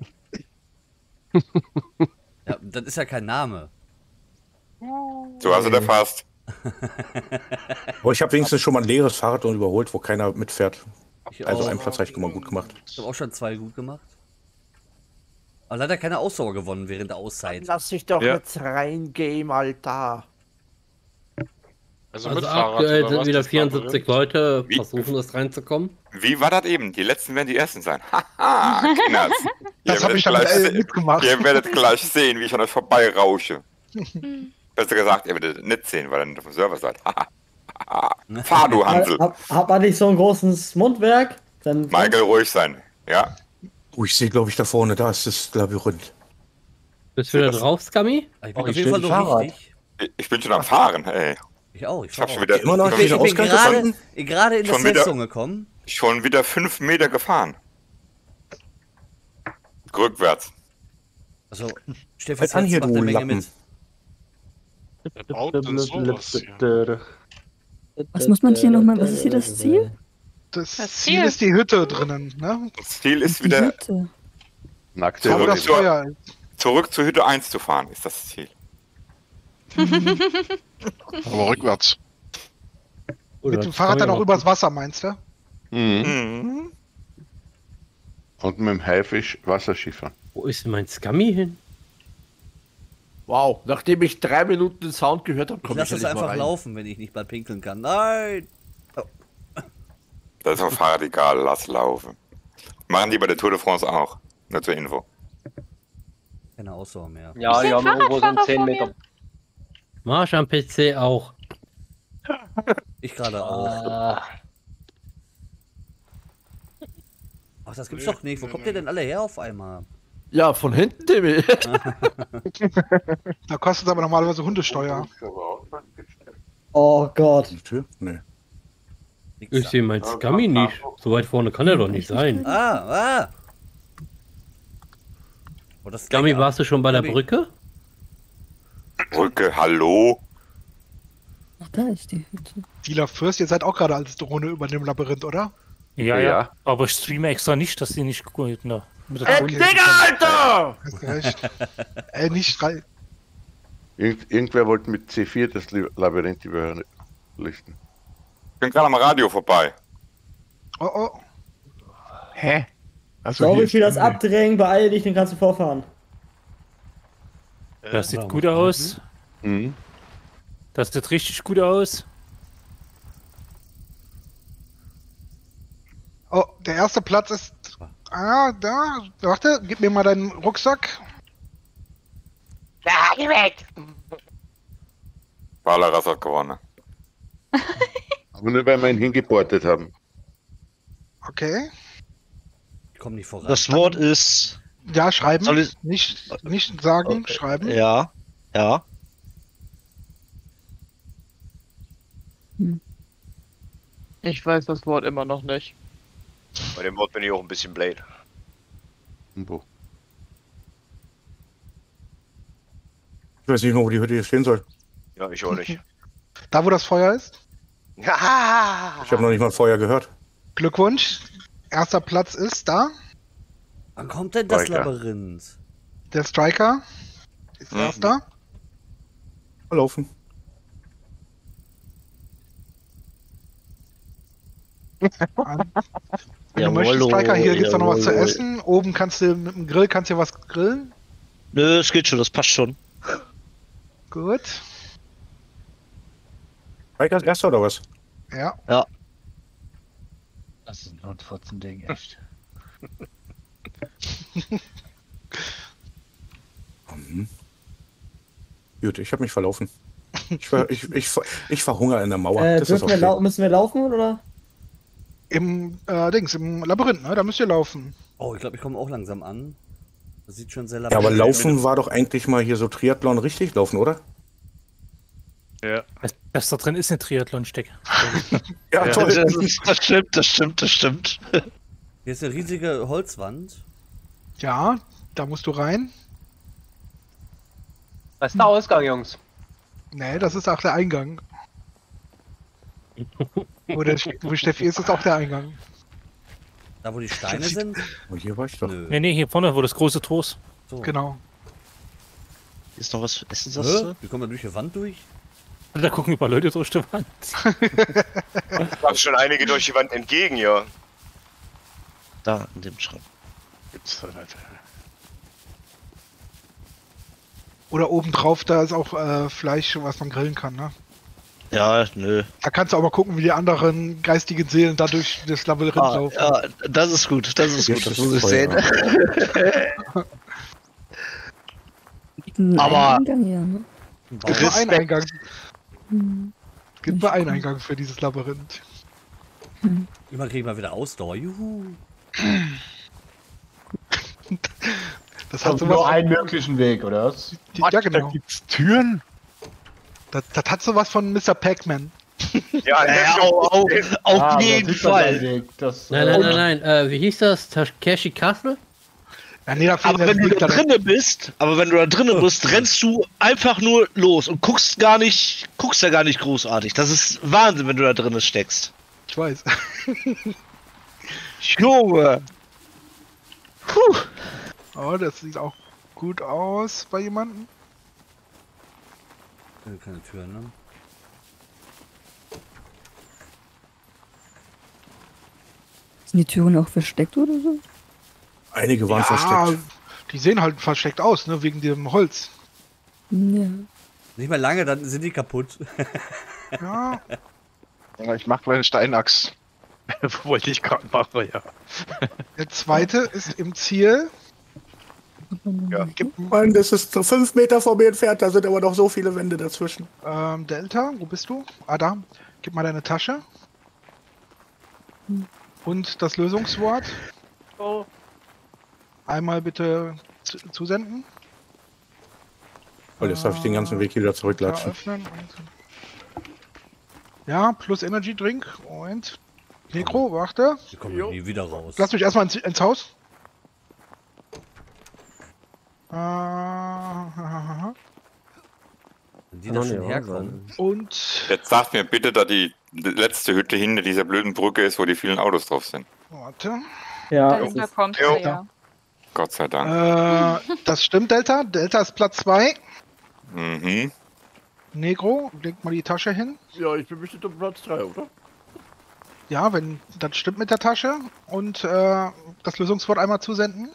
Ja, das ist ja kein Name. So, also der fast. Aber ich habe wenigstens schon mal ein leeres Fahrrad und überholt, wo keiner mitfährt. Ich Also auch. einen Platz habe ich mal gut gemacht. Ich habe auch schon 2 gut gemacht. Aber leider keine Ausdauer gewonnen während der Auszeit. Lass dich doch Ja. jetzt reingehen, Alter. Also, Also mit Fahrrad aktuell oder sind was? wieder Das 74 Leute, Wie? versuchen das reinzukommen. Wie war das eben? Die letzten werden die ersten sein. Haha, Kinders. Das habe ich dann mitgemacht. Ihr werdet gleich sehen, wie ich an euch vorbei rausche. Besser gesagt, ihr werdet nicht sehen, weil ihr nicht auf dem Server seid. Fahr du, Hansel. Hab man nicht so ein großes Mundwerk? Dann Michael, ruhig sein. Ja. Oh, ich sehe, glaube ich, da vorne, da ist das Labyrinth. Bist du wieder drauf, Scummy? Ich bin Oh, auf ich jeden Fall stehe noch Fahrrad. richtig. Ich bin schon am Fahren, ey. Ich auch. Ich hab schon wieder, Immer noch Ich nicht bin Ausgang gerade gefunden? gerade in das Schon wieder? Festzung gekommen. schon wieder 5 Meter gefahren. Rückwärts. Also, stell Halt an hier, macht du eine Menge Lappen. mit. Wer baut denn sowas hier? Was muss man hier nochmal? Was ist hier das Ziel? Das Das Ziel Ziel. ist die Hütte drinnen, ne? Das Ziel ist Die wieder Hütte. Nackte Da, wo das Hütte. Feuer ist. zurück zur Hütte 1 zu fahren, ist das Ziel. Aber rückwärts. Mit dem Fahrrad dann auch übers Wasser, meinst du? Mhm. Und mit dem Haifisch Wasserschiffer. Wo ist denn mein Scummy hin? Wow, nachdem ich 3 Minuten den Sound gehört habe, Ich komme ich lasse ja es nicht mal einfach rein. laufen, wenn ich nicht mal pinkeln kann. Nein! Das ist auf dem Fahrrad egal, lass laufen. Machen die bei der Tour de France auch. Nur zur Info. Keine Ausdauer mehr. Ja, die haben irgendwo so einen 10 Meter. Marsch am PC auch. Ich gerade auch. Ach, das gibt's doch nicht. Wo kommt ihr denn alle her auf einmal? Ja, von hinten, Timmy. Da kostet es aber normalerweise Hundesteuer. Oh Gott. Nee. Ich sehe mein Scummy nicht. So weit vorne kann er doch nicht sein. Oh, das Scummy, warst du schon bei der Scummy. Brücke? Brücke, hallo? Ach, da ist die Hütte. Dealer Fürst, ihr seid auch gerade als Drohne über dem Labyrinth, oder? Ja. Aber ich streame extra nicht, dass die nicht gut, ne? Mit der Okay. Digga, Alter! Hast recht. Nicht schrei. Irgendwer wollte mit C4 das Labyrinth überlichten. Ich bin gerade am Radio vorbei. Oh oh. Hä? Sorry für das Abdrängen, beeil dich, dann kannst du vorfahren. Das sieht gut aus. Mhm. Das sieht richtig gut aus. Oh, der erste Platz ist. Ah, da. Warte, gib mir mal deinen Rucksack. Da, geh weg! Valaras hat gewonnen. Aber nur weil wir ihn hingeportet haben. Okay. Ich komm nicht voran. Das Wort ist. Ja, schreiben. Soll ich- Nicht sagen, schreiben. Ja. Ja. Ich weiß das Wort immer noch nicht. Bei dem Wort bin ich auch ein bisschen blöd. Ich weiß nicht noch, wo die Hütte hier stehen soll. Ja, ich auch nicht. Da, wo das Feuer ist. Ich habe noch nicht mal Feuer gehört. Glückwunsch. Erster Platz ist da. Wann kommt denn das Striker. Labyrinth? Der Striker ist erster. Laufen. Wenn du möchtest, Striker, hier gibt's noch was zu jawohl. essen. Oben kannst du mit dem Grill kannst du was grillen. Nö, es geht schon, das passt schon. Gut. Striker ist erster oder was? Ja. Ja. Das ist ein Notfurzen-Ding, echt. Gut, ich habe mich verlaufen. Ich verhungere in der Mauer. Das ist Dürfen wir okay. müssen wir laufen, oder? Im Labyrinth, ne? Da müsst ihr laufen. Oh, ich glaube, ich komme auch langsam an. Das sieht schon sehr Ja, aber laufen war doch eigentlich mal hier so Triathlon richtig laufen, oder? Ja. Das da drin ist eine Triathlon-Stecke. Ja, toll. Das stimmt. Hier ist eine riesige Holzwand. Ja, da musst du rein. Was ist der Ausgang, Jungs? Nee, das ist auch der Eingang. Wo Steffi ist auch der Eingang. Da, wo die Steine sind? Oh, hier war ich doch. Nee, hier vorne, wo das große Tor ist. So. Genau. Ist noch was Essen? Wie kommen wir durch die Wand durch? Da gucken über Leute durch die Wand. Da schon einige durch die Wand entgegen, ja. Da, in dem Schrank. Gibt's da nicht. Oder obendrauf, da ist auch Fleisch, was man grillen kann, ne? Ja, nö. Da kannst du aber gucken, wie die anderen geistigen Seelen da durch das Labyrinth laufen. Ja, das ist gut, das muss ich sehen. Aber Eingang, ja, ne? Es gibt nur einen Eingang. Hm. Es gibt nur einen Eingang für dieses Labyrinth. Immer kriegen wir wieder Ausdauer. Juhu. Das hat hat nur sowas. einen möglichen Weg, oder was? Ja, genau. Da gibt's Türen? Das hat sowas von Mr. Pac-Man. Ja, auf jeden Fall. Nein. Wie hieß das? Takeshi Castle? Ja, nee, Aber wenn du da drinnen bist, rennst du einfach nur los und guckst ja gar nicht großartig. Das ist Wahnsinn, wenn du da drinnen steckst. Ich weiß. Junge. Puh. Oh, das sieht auch gut aus bei jemandem. Keine Tür, ne? Sind die Türen auch versteckt oder so? Einige waren versteckt. Die sehen halt versteckt aus, ne, wegen dem Holz. Ja. Nicht mehr lange, dann sind die kaputt. Ja. Ja, ich mach meine Steinachs. Wollte ich gerade machen, ja. Der zweite ist im Ziel. Ja. Mann, das ist so 5 Meter vor mir entfernt, da sind aber noch so viele Wände dazwischen. Delta, wo bist du? Ah, da. Gib mal deine Tasche. Und das Lösungswort. Oh. Einmal bitte zusenden. Oh, jetzt darf ich den ganzen Weg hier wieder zurücklatschen. Öffnen ja, plus Energy Drink. Moment. Nekro, warte. Wir kommen nie wieder raus. Lass mich erstmal ins Haus. Wenn die da schon herkommen. Und. Jetzt sagt mir bitte, da die letzte Hütte hinter dieser blöden Brücke ist, wo die vielen Autos drauf sind. Warte. Ja. Da kommt er, ja. Gott sei Dank. Das stimmt, Delta. Delta ist Platz 2. Mhm. Negro, leg mal die Tasche hin. Ja, ich bin bestimmt auf Platz 3, oder? Ja, wenn das stimmt mit der Tasche. Und das Lösungswort einmal zusenden.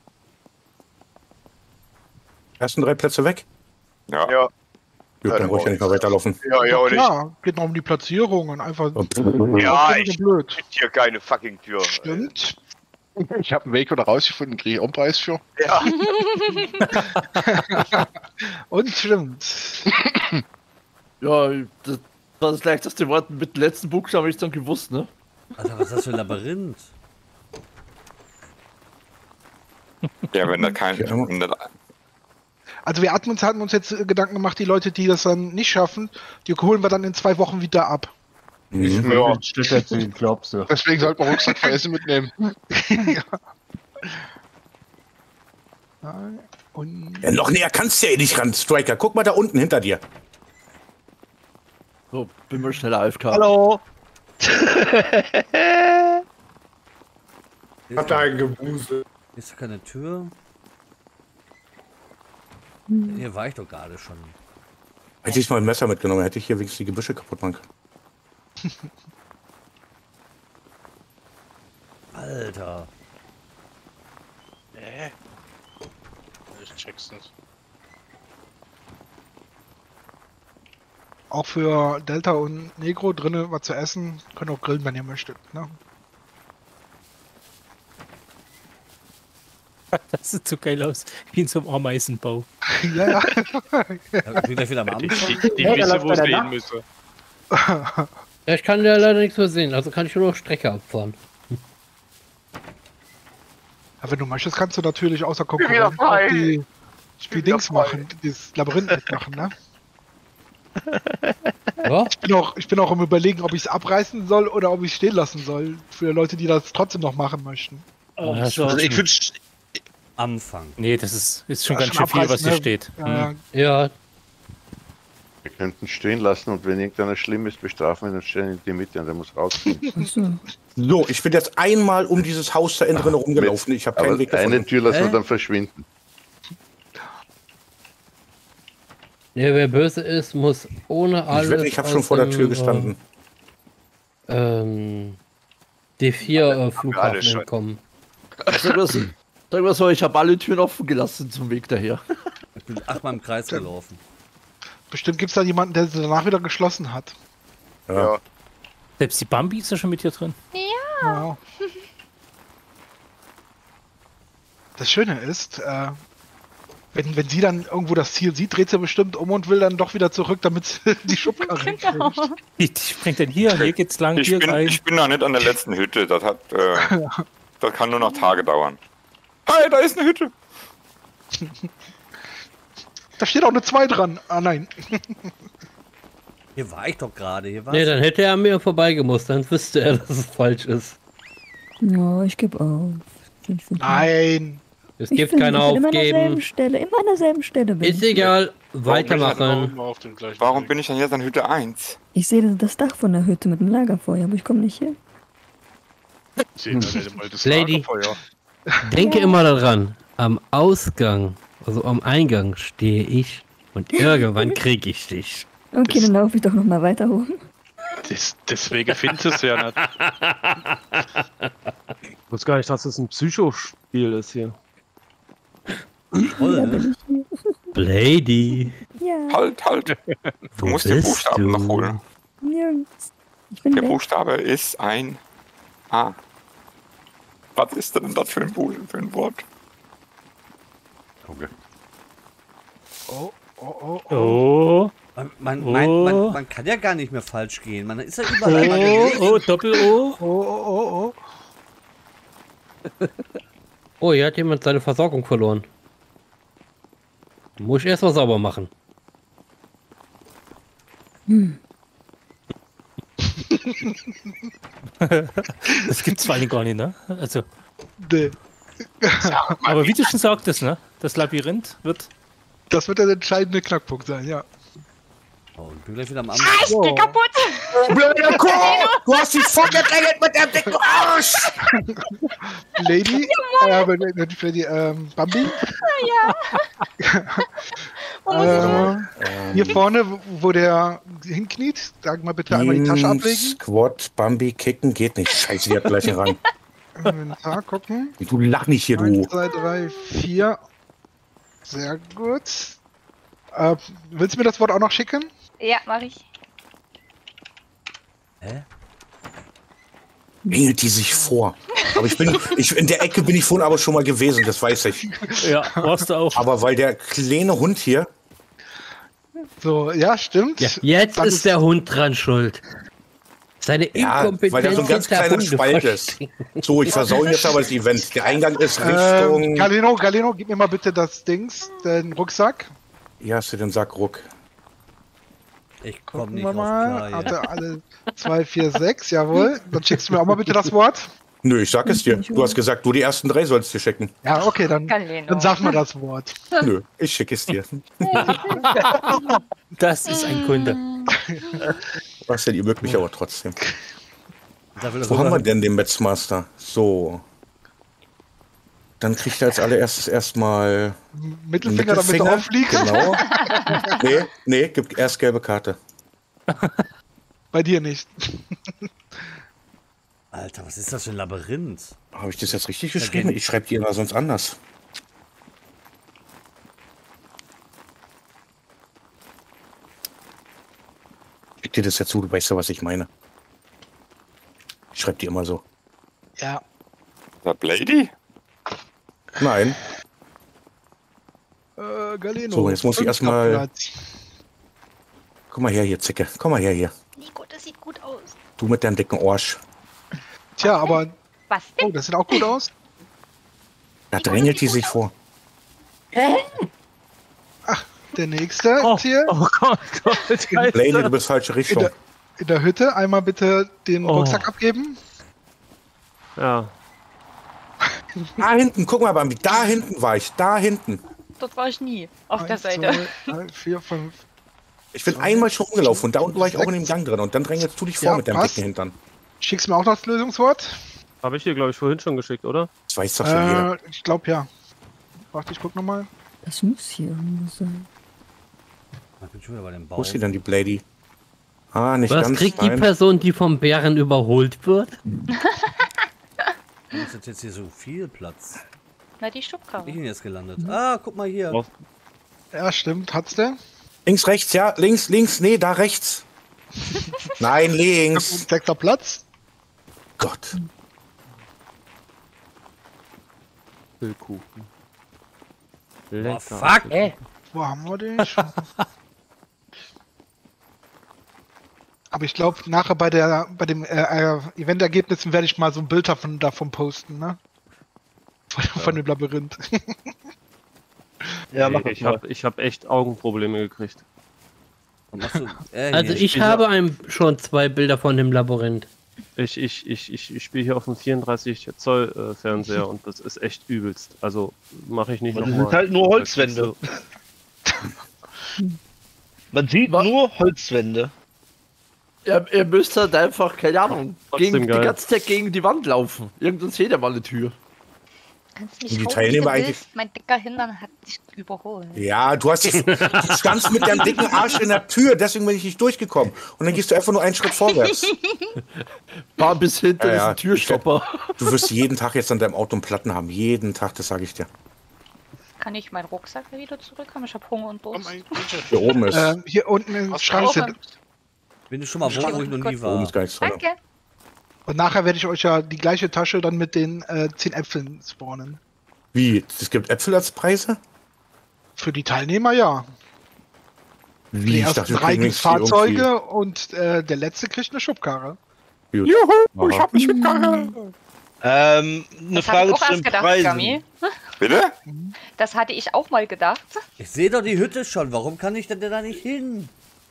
Ersten 3 Plätze weg? Ja. Ja. Gut, dann brauche ich ja nicht mehr weiterlaufen. Ja, ja, und Ja, geht noch um die Platzierungen. Einfach. Ja, ich ich blöd. finde hier keine fucking Tür. Stimmt. Ich habe einen Weg wieder rausgefunden, kriege ich auch einen Preis für. Ja. Und stimmt. Ja, das war das leichteste Wort mit dem letzten Buchstaben, habe ich dann gewusst, ne? Alter, was ist das für ein Labyrinth? Ja, wenn da kein. Also wir hatten uns jetzt Gedanken gemacht, die Leute, die das dann nicht schaffen, die holen wir dann in 2 Wochen wieder ab. Ja, glaubst du. Deswegen sollte man Rucksack für Essen mitnehmen. Und Ja, noch näher kannst du ja eh nicht ran, Striker. Guck mal da unten hinter dir. So, bin mal schneller AFK. Hallo! Hat da ein Gebuse. Ist da keine Tür? Hier war ich doch gerade schon. Hätte ich mal ein Messer mitgenommen, hätte ich hier wenigstens die Gebüsche kaputt machen können. Alter. Ich check's nicht. auch für Delta und Negro drinnen was zu essen. Könnt auch grillen, wenn ihr möchtet. Ne? Das sieht so geil aus. Wie in so einem Ameisenbau. Ja, ja. Ich bin gleich wieder am Anfang. Die wissen, wo sie hin müssen. Ja, ich kann ja leider nichts mehr sehen, also kann ich nur noch Strecke abfahren. Ja, wenn du möchtest, kannst du natürlich außer Konkurrenz auch die Dings machen, dieses Labyrinth mitmachen, ne? Ja? Ich bin auch im Überlegen, ob ich es abreißen soll oder ob ich es stehen lassen soll. Für Leute, die das trotzdem noch machen möchten. Oh, Also ich würde Anfang. Nee, das ist schon ganz schon schön viel, was hier abreißen, steht. ne? Ja. Wir könnten stehen lassen und wenn irgendeiner schlimm ist, bestrafen wir den stellen in die Mitte und der muss rausgehen. So, ich bin jetzt einmal um dieses Haus da innen drin rumgelaufen. Ich habe keinen Aber Weg gefunden. eine Tür lassen wir dann verschwinden. Ja, wer böse ist, muss ohne alles. Ich habe schon vor der Tür gestanden. D4 Flughafen entkommen. Sag mal so, ich habe alle Türen offen gelassen zum Weg daher. Ich bin 8-mal im Kreis gelaufen. Bestimmt gibt es da jemanden, der sie danach wieder geschlossen hat. Ja. Selbst die Bambi ist ja schon mit hier drin. Ja. Das Schöne ist, wenn sie dann irgendwo das Ziel sieht, dreht sie bestimmt um und will dann doch wieder zurück, damit sie die Schubkarre kriegt. Die springt denn hier geht's lang, Ich hier bin, rein. ich bin noch nicht an der letzten Hütte. Das hat, das kann nur noch Tage dauern. Hi, da ist eine Hütte. Da steht auch eine 2 dran. Ah, nein. Hier war ich doch gerade. Hier war Nee, dann hätte er an mir vorbeigemusst, dann wüsste er, dass es falsch ist. Ja, ich gebe auf. Nein. Es gibt kein Immer an derselben Aufgeben. Stelle, immer an derselben Stelle bin Ist ich. egal, weitermachen. Warum bin ich denn jetzt an Hütte 1? Ich sehe das Dach von der Hütte mit dem Lagerfeuer, aber ich komme nicht hin. Lady, denke immer daran, am Ausgang, also am Eingang stehe ich und irgendwann kriege ich dich. Okay, dann laufe ich doch noch mal weiter hoch. Deswegen findest du es ja nicht. Ich wusste gar nicht, dass das ein Psychospiel ist hier. Da bin ich hier. Lady, Ja, Halt. Du musst den bist Buchstaben du? noch holen. nirgends. Ich bin Der weg. Buchstabe ist ein A. Was ist denn das für ein Wort? Okay. Oh. Man kann ja gar nicht mehr falsch gehen. Man ist ja überall einmal gewesen. Doppel-O. Oh, hier hat jemand seine Versorgung verloren. Muss ich erst mal sauber machen. Das gibt's vor allem gar nicht, ne? Also. Nee. Aber wie du schon sagtest, ne? Das Labyrinth wird. Das wird der entscheidende Knackpunkt sein, ja. Oh, ich bin gleich wieder am Ah, ich geh kaputt! Blöde Kuh! Du hast die vorgedrängelt mit dem dicken Arsch! Lady? Nicht Lady, Bambi? Ja. Hier vorne, wo der hinkniet, sag mal bitte einmal die Tasche ablegen. Squat, Bambi, kicken geht nicht. Scheiße, die hat gleich einen Rang. Inventar gucken. Du lach nicht hier, 1, du. 2, 3, 4. Sehr gut. Willst du mir das Wort auch noch schicken? Ja, mach ich. Hä? Engelt die sich vor. Aber in der Ecke bin ich vorhin aber schon mal gewesen, das weiß ich. Ja, warst du auch. Aber weil der kleine Hund hier. So, ja, stimmt. Ja, jetzt ist der Hund dran schuld. Seine Inkompetenz. Weil da so ein ganz kleiner Spalt ist. So, ich versaue jetzt aber das Event. Der Eingang ist Richtung. Galeno, gib mir mal bitte das Dings, den Rucksack. Ja, hast du den Sack Ruck? Ich komm Gucken nicht wir auf mal. klar, Hatte alle 2, 4, 6, jawohl. Dann schickst du mir auch mal bitte das Wort. Nö, ich sag es dir. Du hast gesagt, du die ersten 3 sollst dir schicken. Ja, okay, dann sag mal das Wort. Nö, ich schicke es dir. Das ist ein Kunde. Was denn, ihr mögt mich aber trotzdem. Da will Wo haben wir denn den Metzmaster? So. Dann kriegt er als allererstes erstmal Mittelfinger, damit er auffliegt. Genau. Nee, gibt erst gelbe Karte. Bei dir nicht. Alter, was ist das für ein Labyrinth? Habe ich das jetzt richtig geschrieben? Ich schreibe die immer sonst anders. Schick dir das jetzt zu, du weißt ja, was ich meine. Ich schreibe die immer so. Ja. War Blady? Nein. Galeno. So, jetzt muss ich erstmal. Platz. Komm mal her hier, Zicke. Komm mal her hier. Nico, das sieht gut aus. Du mit deinem dicken Arsch. Tja, aber. Was denn? Oh, das sieht auch gut aus. Da drängelt die sich vor. Ach, der nächste hier. Oh Gott. Blady, du bist falsche Richtung. In der Hütte einmal bitte den Rucksack abgeben. Ja. Da hinten, guck mal, Bambi, da hinten war ich, da hinten. Dort war ich nie. Auf der 1, Seite. 2, 3, 4, 5. Ich bin einmal schon rumgelaufen und da unten war ich auch in dem Gang drin und dann drängelst du dich vor mit deinem dicken Hintern. Schickst du mir auch noch das Lösungswort? Habe ich dir, glaube ich, vorhin schon geschickt, oder? Das weiß doch schon jeder. Ich glaube ja. Warte, ich guck nochmal. Das muss hier irgendwo sein. Ich bin schon wieder bei dem Baum. Wo ist sie denn, die Blady? Ah, nicht Was ganz. kriegt die Person, die vom Bären überholt wird? Warum ist jetzt hier so viel Platz? Na, die Schubkarre. Ich bin jetzt gelandet. Ah, guck mal hier. Ja, stimmt. Hat's der? Links, rechts, ja. Links, nee, da rechts. Nein, links. 6. Platz. Gott. Füllkuchen. Oh, fuck. Wo haben wir den? Aber ich glaube, nachher bei dem Eventergebnissen werde ich mal so ein Bild davon posten, ne? Von dem Labyrinth. Ja, mach ich hab echt Augenprobleme gekriegt. Also ich habe schon 2 Bilder von dem Labyrinth. Ich spiele hier auf dem 34 Zoll Fernseher und das ist echt übelst. Also mache ich nicht Das nochmal. sind halt nur Holzwände. Man sieht nur Holzwände. Ja, ihr müsst halt einfach, keine Ahnung, Trotzdem die geil. ganze Zeit gegen die Wand laufen. Irgendwann seht ihr mal eine Tür. Kannst mich Die hauen, Teilnehmer wie du eigentlich- willst. Mein dicker Hintern hat dich überholt. Ja, du standst mit deinem dicken Arsch in der Tür, deswegen bin ich nicht durchgekommen. Und dann gehst du einfach nur einen Schritt vorwärts. War bis hinter Ja, diesen Türstopper. Du wirst jeden Tag jetzt an deinem Auto einen Platten haben. Jeden Tag, das sage ich dir. Kann ich meinen Rucksack wieder zurückhaben? Ich habe Hunger und Durst. Hier oben ist. Hier unten im Schrank sind. Bin ich schon mal wo ich noch nie Oben war. ist gar nichts drin. Danke. Und nachher werde ich euch ja die gleiche Tasche dann mit den 10 Äpfeln spawnen. Wie? Es gibt Äpfel als Preise? Für die Teilnehmer ja. Wie? Die Ich ersten dachte, wir 3 kriegen gibt's jetzt hier Fahrzeuge und der letzte kriegt eine Schubkarre. Gut. Juhu, ich hab eine Schubkarre. Eine Das hab Frage ich auch zu erst den gedacht, Preisen. Gami. Bitte? Das hatte ich auch mal gedacht. Ich sehe doch die Hütte schon. Warum kann ich denn da nicht hin?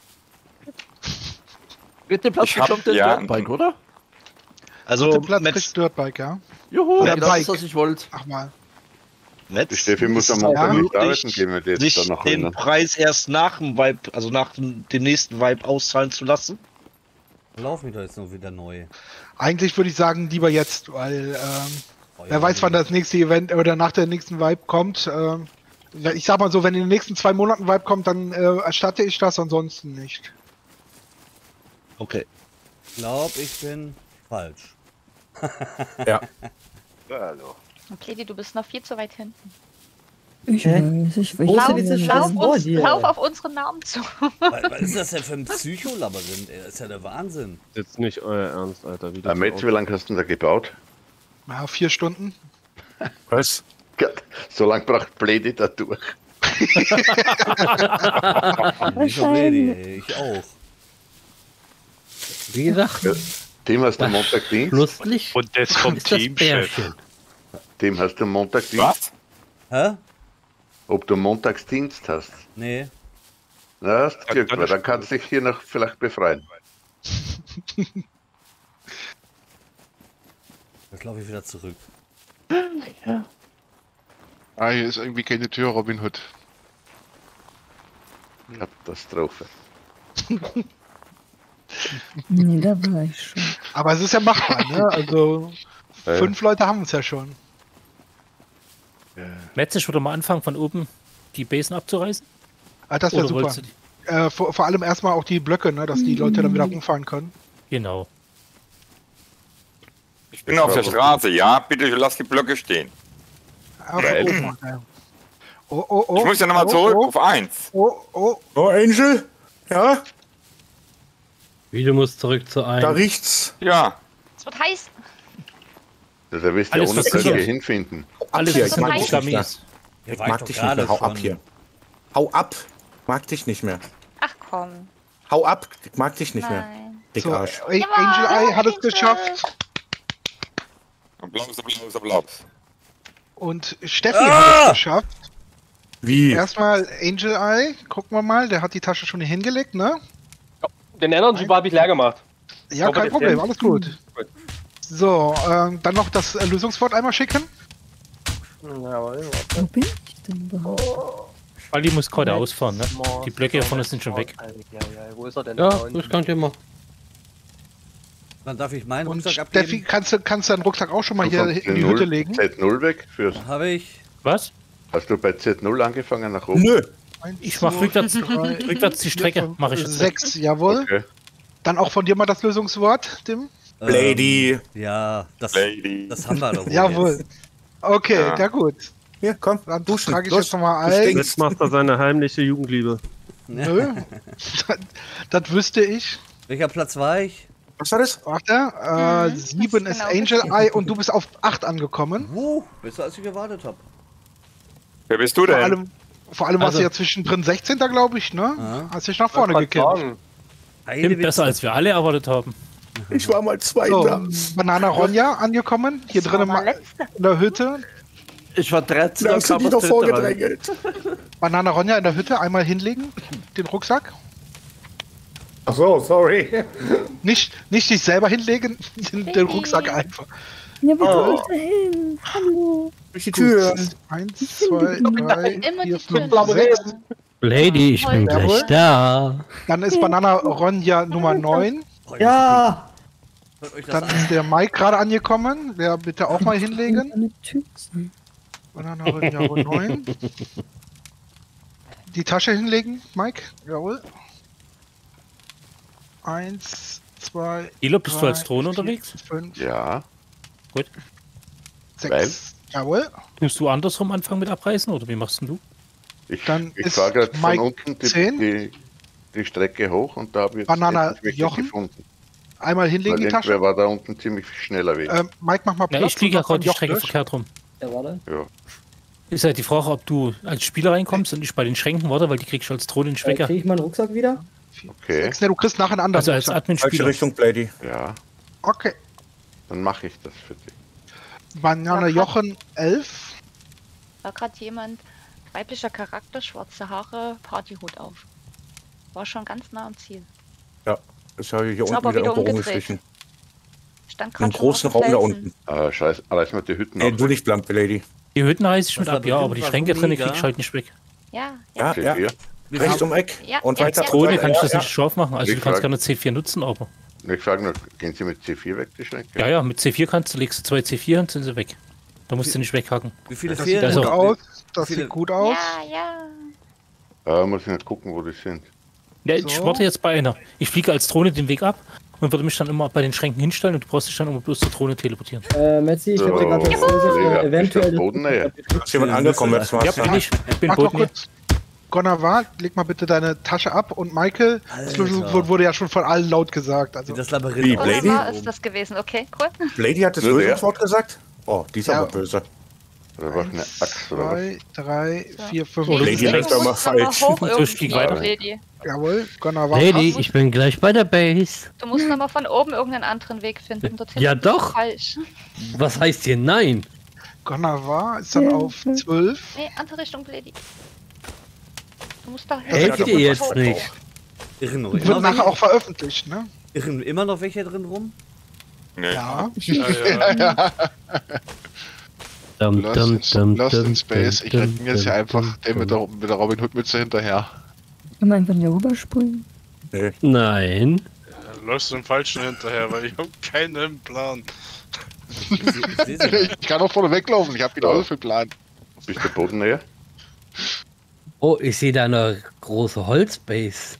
Mit dem Platz Ich hab- bekommt der ja. Dirtbike, oder? Also, Den Platz Metz, kriegt Dirtbike, ja. Juhu, Oder das Bike. ist, was ich wollte. Ach mal. Die Steffi muss am Montag nicht arbeiten gehen, wenn die jetzt sich dann noch den rennen. Preis erst nach dem Vibe, also nach dem nächsten Vibe auszahlen zu lassen. Lauf mich doch jetzt noch wieder neu. Eigentlich würde ich sagen, lieber jetzt, weil wer weiß, wann das nächste Event oder nach der nächsten Vibe kommt. Ich sag mal so, wenn in den nächsten 2 Monaten Vibe kommt, dann erstatte ich das, ansonsten nicht. Okay. Ich glaube, ich bin falsch. Ja. Hallo. Okay, du bist noch viel zu weit hinten. Ich weiß, ich weiß. Lauf auf unseren Namen zu. Was ist das denn für ein Psycholabyrinth? Ey? Das ist ja der Wahnsinn. Das ist jetzt nicht euer Ernst, Alter. Wie das Metz, wie lange hast du denn da gebaut? Ja, 4 Stunden. Was? Gott, so lange braucht Bledi da durch. Nicht so Lady, ich auch. Wie gesagt, Dem hast du Montag Dienst? schlusslich Und das vom ist das Teamchef. Bärchen. Dem hast du Montag Dienst? Was? Hä? Ob du Montagsdienst hast? Nee. Na, hast du Glück, weil dann kannst du dich hier noch vielleicht befreien. Jetzt laufe ich wieder zurück. Ah, hier ist irgendwie keine Tür, Robin Hood. Katastrophe. Nee, da war ich schon. Aber es ist ja machbar, ne? Also 5 Leute haben es ja schon. Metz, ich würde mal anfangen, von oben die Basen abzureißen. Ah, das wäre Oder super. wolltest du Vor allem erstmal auch die Blöcke, ne? Dass die Leute dann wieder rumfahren können. Genau. Ich bin auf der Straße, ja? Bitte lass die Blöcke stehen. Auf oben, okay. Oh, Ich muss ja nochmal zurück auf 1. Oh, Angel? Ja? Wie, du musst zurück zu einem. Da riecht's. Ja. Es wird heiß. Da wirst du ja Alles ohne versichert. Blöcke hinfinden. Alles hier, ist ich mag dich nicht mehr. Gamis. Ihr Ich wart mag doch dich nicht gerade mehr. Hau ab schon. hier. Hau ab. Mag dich nicht mehr. Ach komm. Hau ab. Ich mag dich nicht mehr. Nein. Dick so, Arsch. Angel Eye hat es geschafft. Applaus. Und Steffi hat es geschafft. Wie? Erstmal Angel Eye, gucken wir mal, der hat die Tasche schon hier hingelegt, ne? Den Energy Bar habe ich leer gemacht. Ja, Aber kein der Problem, Film- alles gut. So, dann noch das Lösungswort einmal schicken. Jawohl, Wo bin ich denn überhaupt? Ali muss gerade ausfahren, ne? Die Blöcke hier vorne sind schon weg. Ja, wo ist er denn? Ja, Da unten. das kann ich immer. Dann darf ich meinen Und Rucksack Steffi, abgeben. kannst du deinen Rucksack auch schon mal Du hier von in die Hütte legen? Z0 weg fürs. Habe ich. Was? Hast du bei Z0 angefangen nach oben? Nö. Ich mach rückwärts die Strecke, mache ich jetzt. 6, jawohl. Okay. Dann auch von dir mal das Lösungswort, Tim. Lady. Ja, das Lady. haben wir doch wohl Jawohl. jetzt. Okay, Ja. ja gut. Hier, komm, Dann duschen. trage ich Los. jetzt nochmal Du ein. stinkst. Jetzt macht er seine heimliche Jugendliebe. Nö. das wüsste ich. Welcher Platz war ich? Was war das? Warte, 7 ist genau Angel Eye und du bist auf 8 angekommen. Besser als ich gewartet habe. Wer bist du denn? Vor allem warst Also- du ja zwischendrin 16. glaube ich, ne? Ja. Hast dich nach vorne gekämpft. Tim, besser als wir alle erwartet haben. Ich war mal So, Zweiter. Banana Ronja angekommen, hier drinnen in der Hütte. Ich war 13, Da hast du kam die das doch dritte rein. vorgedrängelt. Banana Ronja in der Hütte, einmal hinlegen, den Rucksack. Ach so, sorry. Nicht dich selber hinlegen, den Rucksack einfach. Ja, wie soll ich da hin? Hallo. Durch die Tür. 1, 2, 3, Immer 4, die 5, Tür 6. Lady, ich bin Jawohl. gleich da. Dann ist Banana Ronja Nummer 9. Ja! Hört euch das Dann an. ist der Mike gerade angekommen. Der bitte auch mal hinlegen. Eine Tür sein. Banana Ronja 9. Die Tasche hinlegen, Mike. Jawohl. 1, 2, Elo, bist du als Drohne unterwegs? 5, Ja. Gut. 6. Jawohl. Musst du andersrum anfangen mit abreißen oder wie machst denn du? Ich, Dann ich ist fahre gerade von Mike unten 10. die Strecke hoch und da habe ich jetzt Banana etwas wirklich Jochen. gefunden. Einmal hinlegen Weil die Tasche. irgendwer war da unten ziemlich schneller weg. Mike, mach mal Ja, Platz. ich fliege ja und dann gerade die Jochen Strecke durch. verkehrt rum. Ja, warte. Ja. Ist halt die Frage, ob du als Spieler reinkommst und ich bei den Schränken warte, weil die kriegst du als Drohne nicht weg. Krieg ich meinen Rucksack wieder? Okay. Ne, du kriegst nachher einen anderen. Also als Rucksack. Admin-Spieler. Falsche Richtung, Blady. Ja, Okay. dann mache ich das für dich. Banane Jochen 11. War gerade jemand, weiblicher Charakter, schwarze Haare, Partyhut auf. War schon ganz nah am Ziel. Ja, ist ja hier Ist unten aber wieder wieder irgendwo umgedreht. rumgeschlichen. Stand Im gerade schon großen auf dem Raum da Felsen. unten. Scheiße, reiß mal die Hütten Nee, auf. du nicht blank, Lady. Die Hütten reiß ich mit Das ab, ja, war aber die bestimmt Schränke was drin mega. krieg ich halt nicht weg. Ja, Ja, ja. C4? Rechts um Eck. Ja, Und ja, weiter. ja. Drohne kann ich das ja. nicht scharf machen, also Ich du kannst frag- gerne C4 nutzen, aber. Ich frage nur, gehen Sie mit C4 weg, die Schränke? Ja, ja, mit C4 kannst du, legst du 2 C4 und sind sie weg. Da musst du nicht weghacken. Wie viele Das fehlen? sieht gut Also- aus. Das Viele- sieht gut aus. Ja, ja. Muss ich nicht gucken, wo die sind. Ja, ich So. warte jetzt bei einer. Ich fliege als Drohne den Weg ab und würde mich dann immer bei den Schränken hinstellen und du brauchst dich dann immer bloß zur Drohne teleportieren. Metzi, ich habe dir gerade Kollege, das eventuell. ist das Bodennähe? Ist jemand angekommen jetzt mal? Ja, bin ich. Bin Warte mal Boden hier. kurz. Gonava, leg mal bitte deine Tasche ab. Und Michael, das wurde ja schon von allen laut gesagt. Also. Das Labyrinth. Wie, aus. Blady? Wunderbar ist das gewesen. Okay, cool. Lady hat das Nur der? Lösungswort gesagt? Oh, die ist Ja. aber böse. Oder war eine Axt oder was? 2, 3, 4, 5, Oh, Lady Deswegen rennt doch mal musst du aber falsch. hoch So, irgendwie, stieg weiter. Lady. Jawohl, Gonava. Lady, ich bin gleich bei der Base. Du musst aber von oben irgendeinen anderen Weg finden. Dorthin Ja, bist du doch. Falsch. Was heißt hier nein? Gonava ist dann auf 12. Nee, andere Richtung, Lady. Du musst da Helft ihr jetzt nicht? Irren noch Wird immer nachher welche, auch veröffentlicht, ne? irren immer noch welche drin rum? Nee. Ja. Dum, Lost, dum, dum, Lost in dum, Space. Ich dum, renne jetzt hier dum, einfach dem mit der Robin Hood Mütze hinterher. Kann man einfach hier rüberspringen? Nee. Nein. Läufst du dem Falschen hinterher, weil ich hab keinen Plan. Ich kann auch vorne weglaufen, ich habe genauso viel Plan. Bist du Bodennähe? Oh, ich sehe da eine große Holzbase.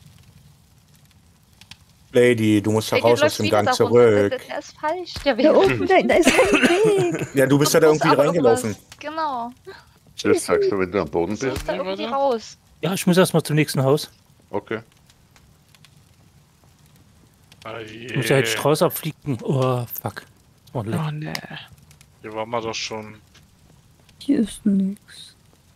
Lady, du musst da Lady raus aus läuft dem wieder Gang da runter. zurück. Der ist falsch, der Weg. Da oben, da ist kein Weg. Ja, du bist ja da Du musst irgendwie aber reingelaufen. irgendwas- Genau. Das sagst du, wenn du am Boden Du bist? musst da irgendwie raus. Ja, ich muss erstmal zum nächsten Haus. Okay. Ich muss ja halt Strauß abfliegen. Oh, fuck. Oh, leck. Oh ne. Hier waren wir doch schon. Hier ist nix.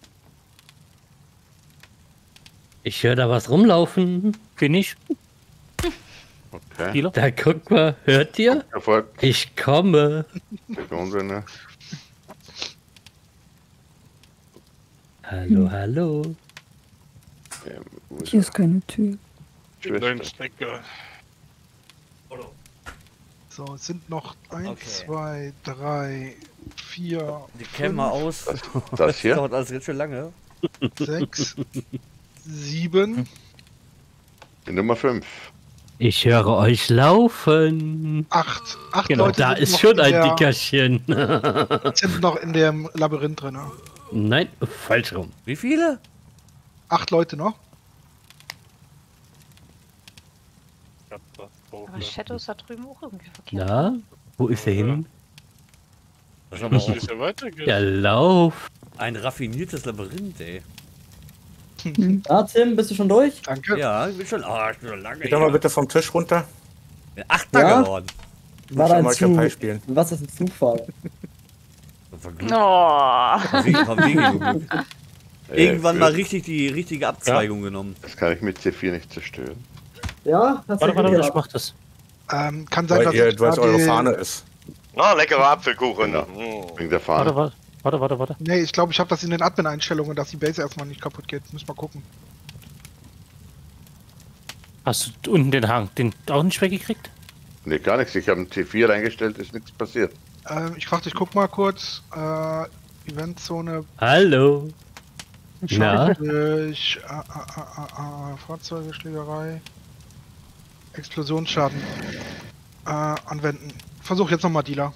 Ich höre da was rumlaufen. Bin ich? Okay. Da guck mal, hört ihr? Erfolg. Ich komme. Sekunde, ne? Hallo, hallo. Hier ist keine Tür. So, es sind noch 1, 2, 3, 4. Die kennen wir aus. Das hier? dauert alles ganz schön lange. 6, 7, Die Nummer 5. Ich höre euch laufen. 8. 8 Genau, Leute da sind ist noch schon in ein der- Dickerchen. sind noch in dem Labyrinth drin. Nein, falsch rum. Wie viele? 8 Leute noch. Aber Shadow ist da drüben auch irgendwie verkehrt. Na, wo ist er hin? Das ist aber auch ja weitergehen. Ja, lauf. ein raffiniertes Labyrinth, ey. Ah, Tim, bist du schon durch? Danke. Ja, ich bin schon, ich bin schon lange Geh doch mal bitte vom Tisch runter. Bin Achter Ja? geworden. War schon dein mal Zug? Pai spielen. Was ist ein Zufall? Oh. Vom Weg geguckt. Irgendwann mal für- richtig die richtige Abzweigung genommen. Das kann ich mit C4 nicht zerstören. Ja, hast du Warte, Glück ich gehabt. mach das. Kann sein, Weil dass ihr, ich weil es eure die- Fahne ist. Na, leckerer Apfelkuchen. Genau. Mm. Wegen der Fahne. Warte. Nee, ich glaube, ich habe das in den Admin-Einstellungen, dass die Base erstmal nicht kaputt geht. Muss mal gucken. Hast du unten den Hang, den auch nicht weggekriegt? Nee, gar nichts. Ich habe ein T4 reingestellt, ist nichts passiert. Ich guck mal kurz. Eventzone. Hallo. Na? Durch, Fahrzeuge, Schlägerei. Explosionsschaden. Anwenden. Versuch jetzt nochmal, Dealer.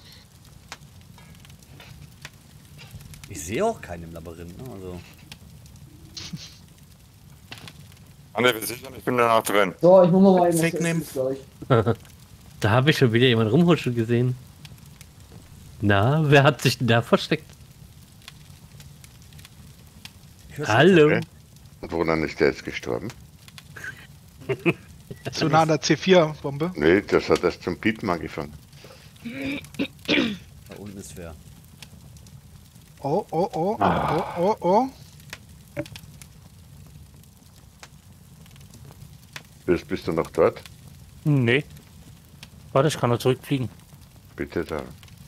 Ich sehe auch keinen im Labyrinth, ne? Also. Anne, wir sichern, ich bin danach drin. So, ich muss mal eben Fake nehmen. Da habe ich schon wieder jemand rumhuschen gesehen. Na, wer hat sich denn da versteckt? Hallo. Okay. Und woran ist der jetzt gestorben? Zu nah an der C4-Bombe. Nee, das hat erst zum Piepen angefangen. Da unten ist wer. Oh, oh, oh, oh, oh, oh. Bist du noch dort? Nee. Warte, ich kann noch zurückfliegen. Bitte da.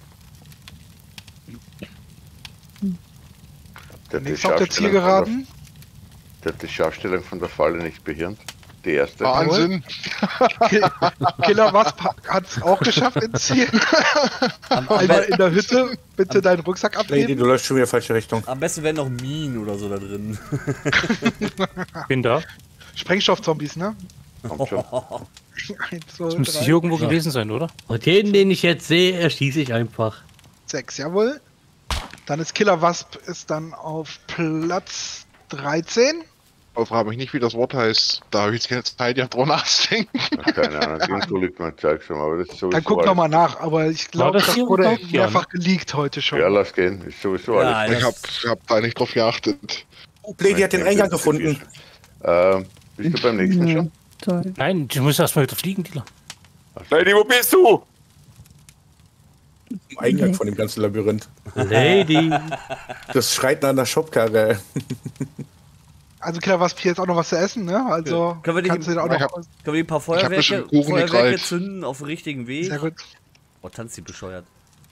Nichts auf der Zielgeraden. Der hat die Scharfstellung von der Falle nicht behirnt. Die erste. Wahnsinn. Killer Wasp hat es auch geschafft ins Ziel. Einmal in der Hütte, bitte deinen Rucksack abnehmen. Lady, du läufst schon wieder falsche Richtung. Am besten wären noch Minen oder so da drin. Bin da. Sprengstoffzombies, ne? Kommt schon. 1, 2, Das müsste 3, hier irgendwo gewesen sein, oder? Und jeden, den ich jetzt sehe, erschieße ich einfach. 6, jawohl. Dann ist Killer Wasp ist dann auf Platz 13. Aber frage mich nicht, wie das Wort heißt. Da habe ich jetzt keine Zeit, ja drüber nachzudenken. Keine Ahnung, irgendwo liegt mein Zeug schon, aber das ist sowieso. Dann guck nochmal nach, aber ich glaube, das wurde mehrfach geleakt heute schon. Ja, lass gehen, ist sowieso Ja, alles. Ich hab da nicht drauf geachtet. Lady hat den Eingang gefunden. Bist du beim nächsten schon? Toll. Nein, du musst erstmal wieder fliegen, Dieter. Lady, wo bist du? Eingang von dem ganzen Labyrinth. Lady. Das schreit nach einer Shopkarre. Also Killer Wasp hier jetzt auch noch was zu essen, ne? Also Können wir kannst du da auch können wir ein paar Feuerwerke zünden auf dem richtigen Weg? Sehr gut. Oh, tanzt die bescheuert.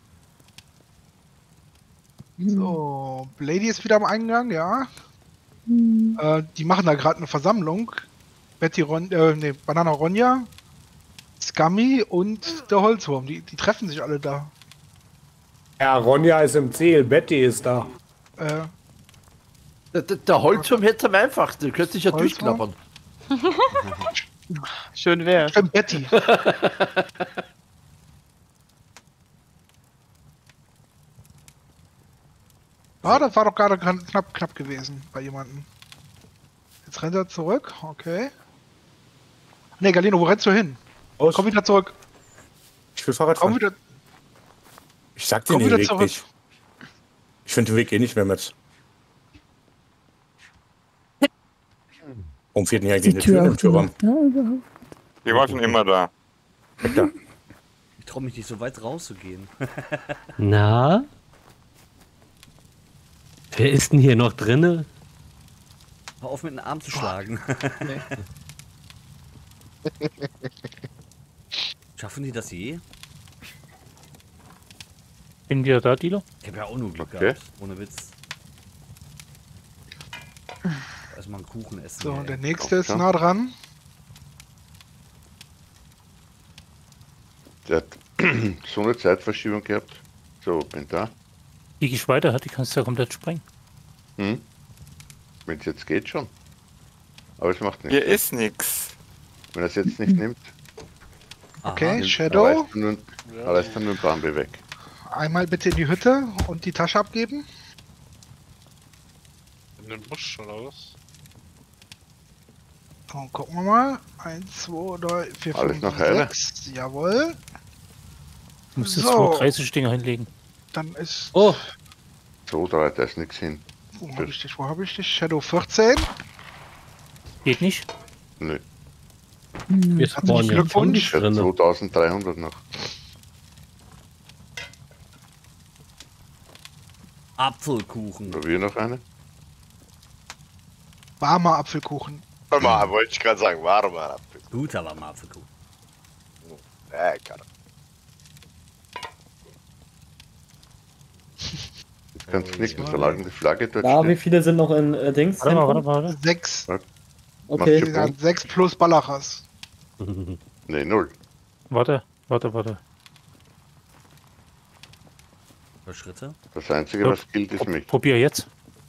So, Lady ist wieder am Eingang, ja. Die machen da gerade eine Versammlung. Banana Ronja, Scummy und der Holzwurm. Die treffen sich alle da. Ja, Ronja ist im Ziel, Betty ist da. Der Holzwurm hätte am einfachsten, du könntest dich ja durchklappern. Schön wär's. Stimmt, Betty. Das war doch gerade knapp gewesen bei jemandem. Jetzt rennt er zurück, okay. Ne, Galeno, wo rennst du hin? Komm wieder zurück. Ich will Fahrrad fahren. Ich sag dir den Weg nicht. Ich finde den Weg eh nicht mehr mit. Warum fehlt denn hier eigentlich eine Tür im Türraum? Die war schon immer da. Ich traue mich nicht so weit rauszugehen. Na? Wer ist denn hier noch drinne? Hör auf mit den Arm zu schlagen. Schaffen die das je? Bin wieder da, Dilo? Ich habe ja auch nur Glück gehabt, ohne Witz. Erstmal einen Kuchen essen. So, ey. der nächste ist nah dran. Der hat so eine Zeitverschiebung gehabt. So, bin da. Die ich weiter hat, die kannst du ja komplett sprengen. Wenn es jetzt geht schon. Aber es macht nichts. Hier ist nichts. Wenn er es jetzt nicht nimmt. Okay, Shadow. Reißt dann nur ein Bambi weg. Einmal bitte in die Hütte und die Tasche abgeben. In den Busch oder was? Und gucken wir mal. 1, 2, 3, 4, Alles 5, noch heile? 6. Jawohl. Du musst jetzt So. 30 Dinger hinlegen. Dann ist. Oh! So, da ist nichts hin. Wo habe ich dich? Wo habe ich dich? Shadow 14. Geht nicht? Nö. Wir spawnen ja Glückwunsch. 2300 noch. Apfelkuchen. Probier noch eine. Warmer Apfelkuchen. Mal, wollte ich gerade sagen, warmer Apfel. Guter warmer Apfelkuchen. Lecker. Jetzt kannst du knicken, solange die Flagge dort Na, wie steht. viele sind noch in Dings? Warte. 6. Okay. Machst du Punkt? 6 plus Balachas. Nee, 0. Warte. Schritte. Das Einzige, was gilt, ist mich. Probier jetzt.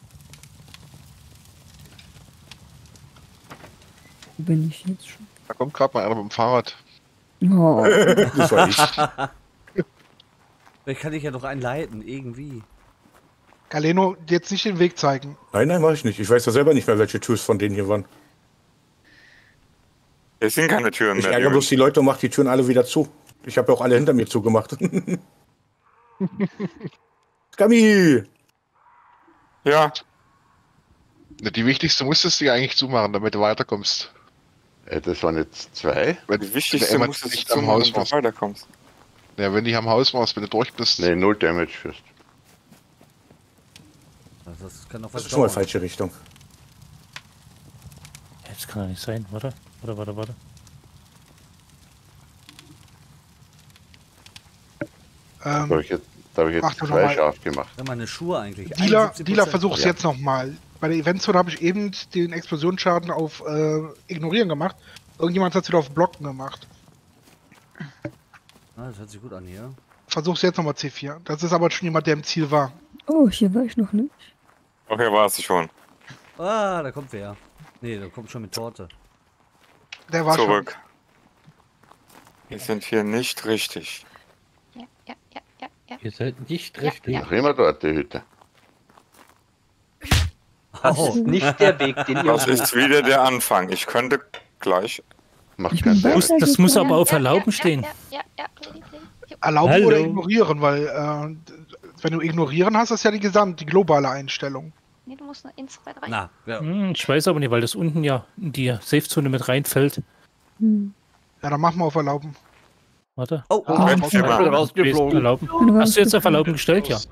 Wo bin ich jetzt schon? Da kommt gerade mal einer mit dem Fahrrad. Oh. Das war ich. Vielleicht kann ich ja doch einen leiten, irgendwie. Galeno, jetzt nicht den Weg zeigen. Nein, mach ich nicht. Ich weiß ja selber nicht mehr, welche Tools von denen hier waren. Es sind keine Türen Ich mehr. ärgere bloß die Leute und mach die Türen alle wieder zu. Ich habe ja auch alle hinter mir zugemacht. Scummy! Ja. Die wichtigste musstest du ja eigentlich zumachen, damit du weiterkommst. Das waren jetzt 2. Die wichtigste Wenn muss du es nicht am zum Haus Haus warst. weiterkommst. Ja, wenn du am Haus warst, wenn du durch bist. Nee, 0 Damage führst. Das kann doch Das was ist schon mal dauern. falsche Richtung. Das kann doch nicht sein. Warte. Da habe ich jetzt mach doch noch 2 mal. scharf gemacht. Ja, meine Schuhe eigentlich. Dealer 71%. versucht es jetzt nochmal. Bei der Eventzone habe ich eben den Explosionsschaden auf Ignorieren gemacht. Irgendjemand hat es wieder auf Blocken gemacht. Ah, das hört sich gut an hier. Versuch's jetzt nochmal C4. Das ist aber schon jemand, der im Ziel war. Oh, hier war ich noch nicht. Okay, war es schon. Ah, da kommt wer. Nee, da kommt schon mit Torte. Der war Zurück. Wir sind hier nicht richtig. Ihr seid nicht richtig. Noch immer dort, die Hütte. Das ist nicht der Weg, den ihr Das ist wieder der Anfang. Ich könnte gleich. Macht keinen Sinn. Das muss aber auf Erlauben stehen. Erlauben Hallo. oder ignorieren, weil wenn du ignorieren hast, ist ja die globale Einstellung. Nee, du musst nur 1, 2, 3. Na, ja. Ich weiß aber nicht, weil das unten ja in die Safe-Zone mit reinfällt. Ja, dann machen wir auf Erlauben. Warte. Oh, Ich bin rausgeflogen. Erlauben. Hast du jetzt auf Erlauben gestellt? Ja.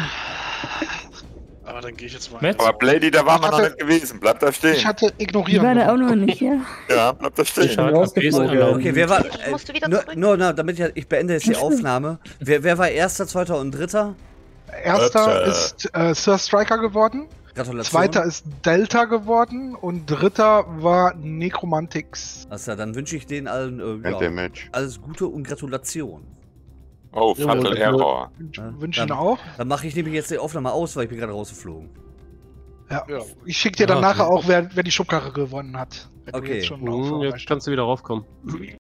Aber dann gehe ich jetzt mal. Matt? Aber Blady, da waren wir noch nicht gewesen. Bleib da stehen. Ich hatte Ich ignorieren. war da auch gemacht. noch nicht, ja. Ja, bleib da stehen. Okay, wer war. musst du wieder Nur, damit ich beende jetzt die Aufnahme. Wer war erster, zweiter und dritter? Erster ist Sir Striker geworden. Gratulation. Zweiter ist Delta geworden. Und dritter war Necromantix. Also, dann wünsche ich denen allen Kein Damage. alles Gute und Gratulation. Oh, Fatal Error. Wünschen auch. Dann mache ich nämlich jetzt die Aufnahme aus, weil ich bin gerade rausgeflogen. Ja. Ich schicke dir dann Ah, nachher okay. auch, wer die Schubkarre gewonnen hat. Wenn du Okay. jetzt schon drauf Jetzt kannst du wieder raufkommen.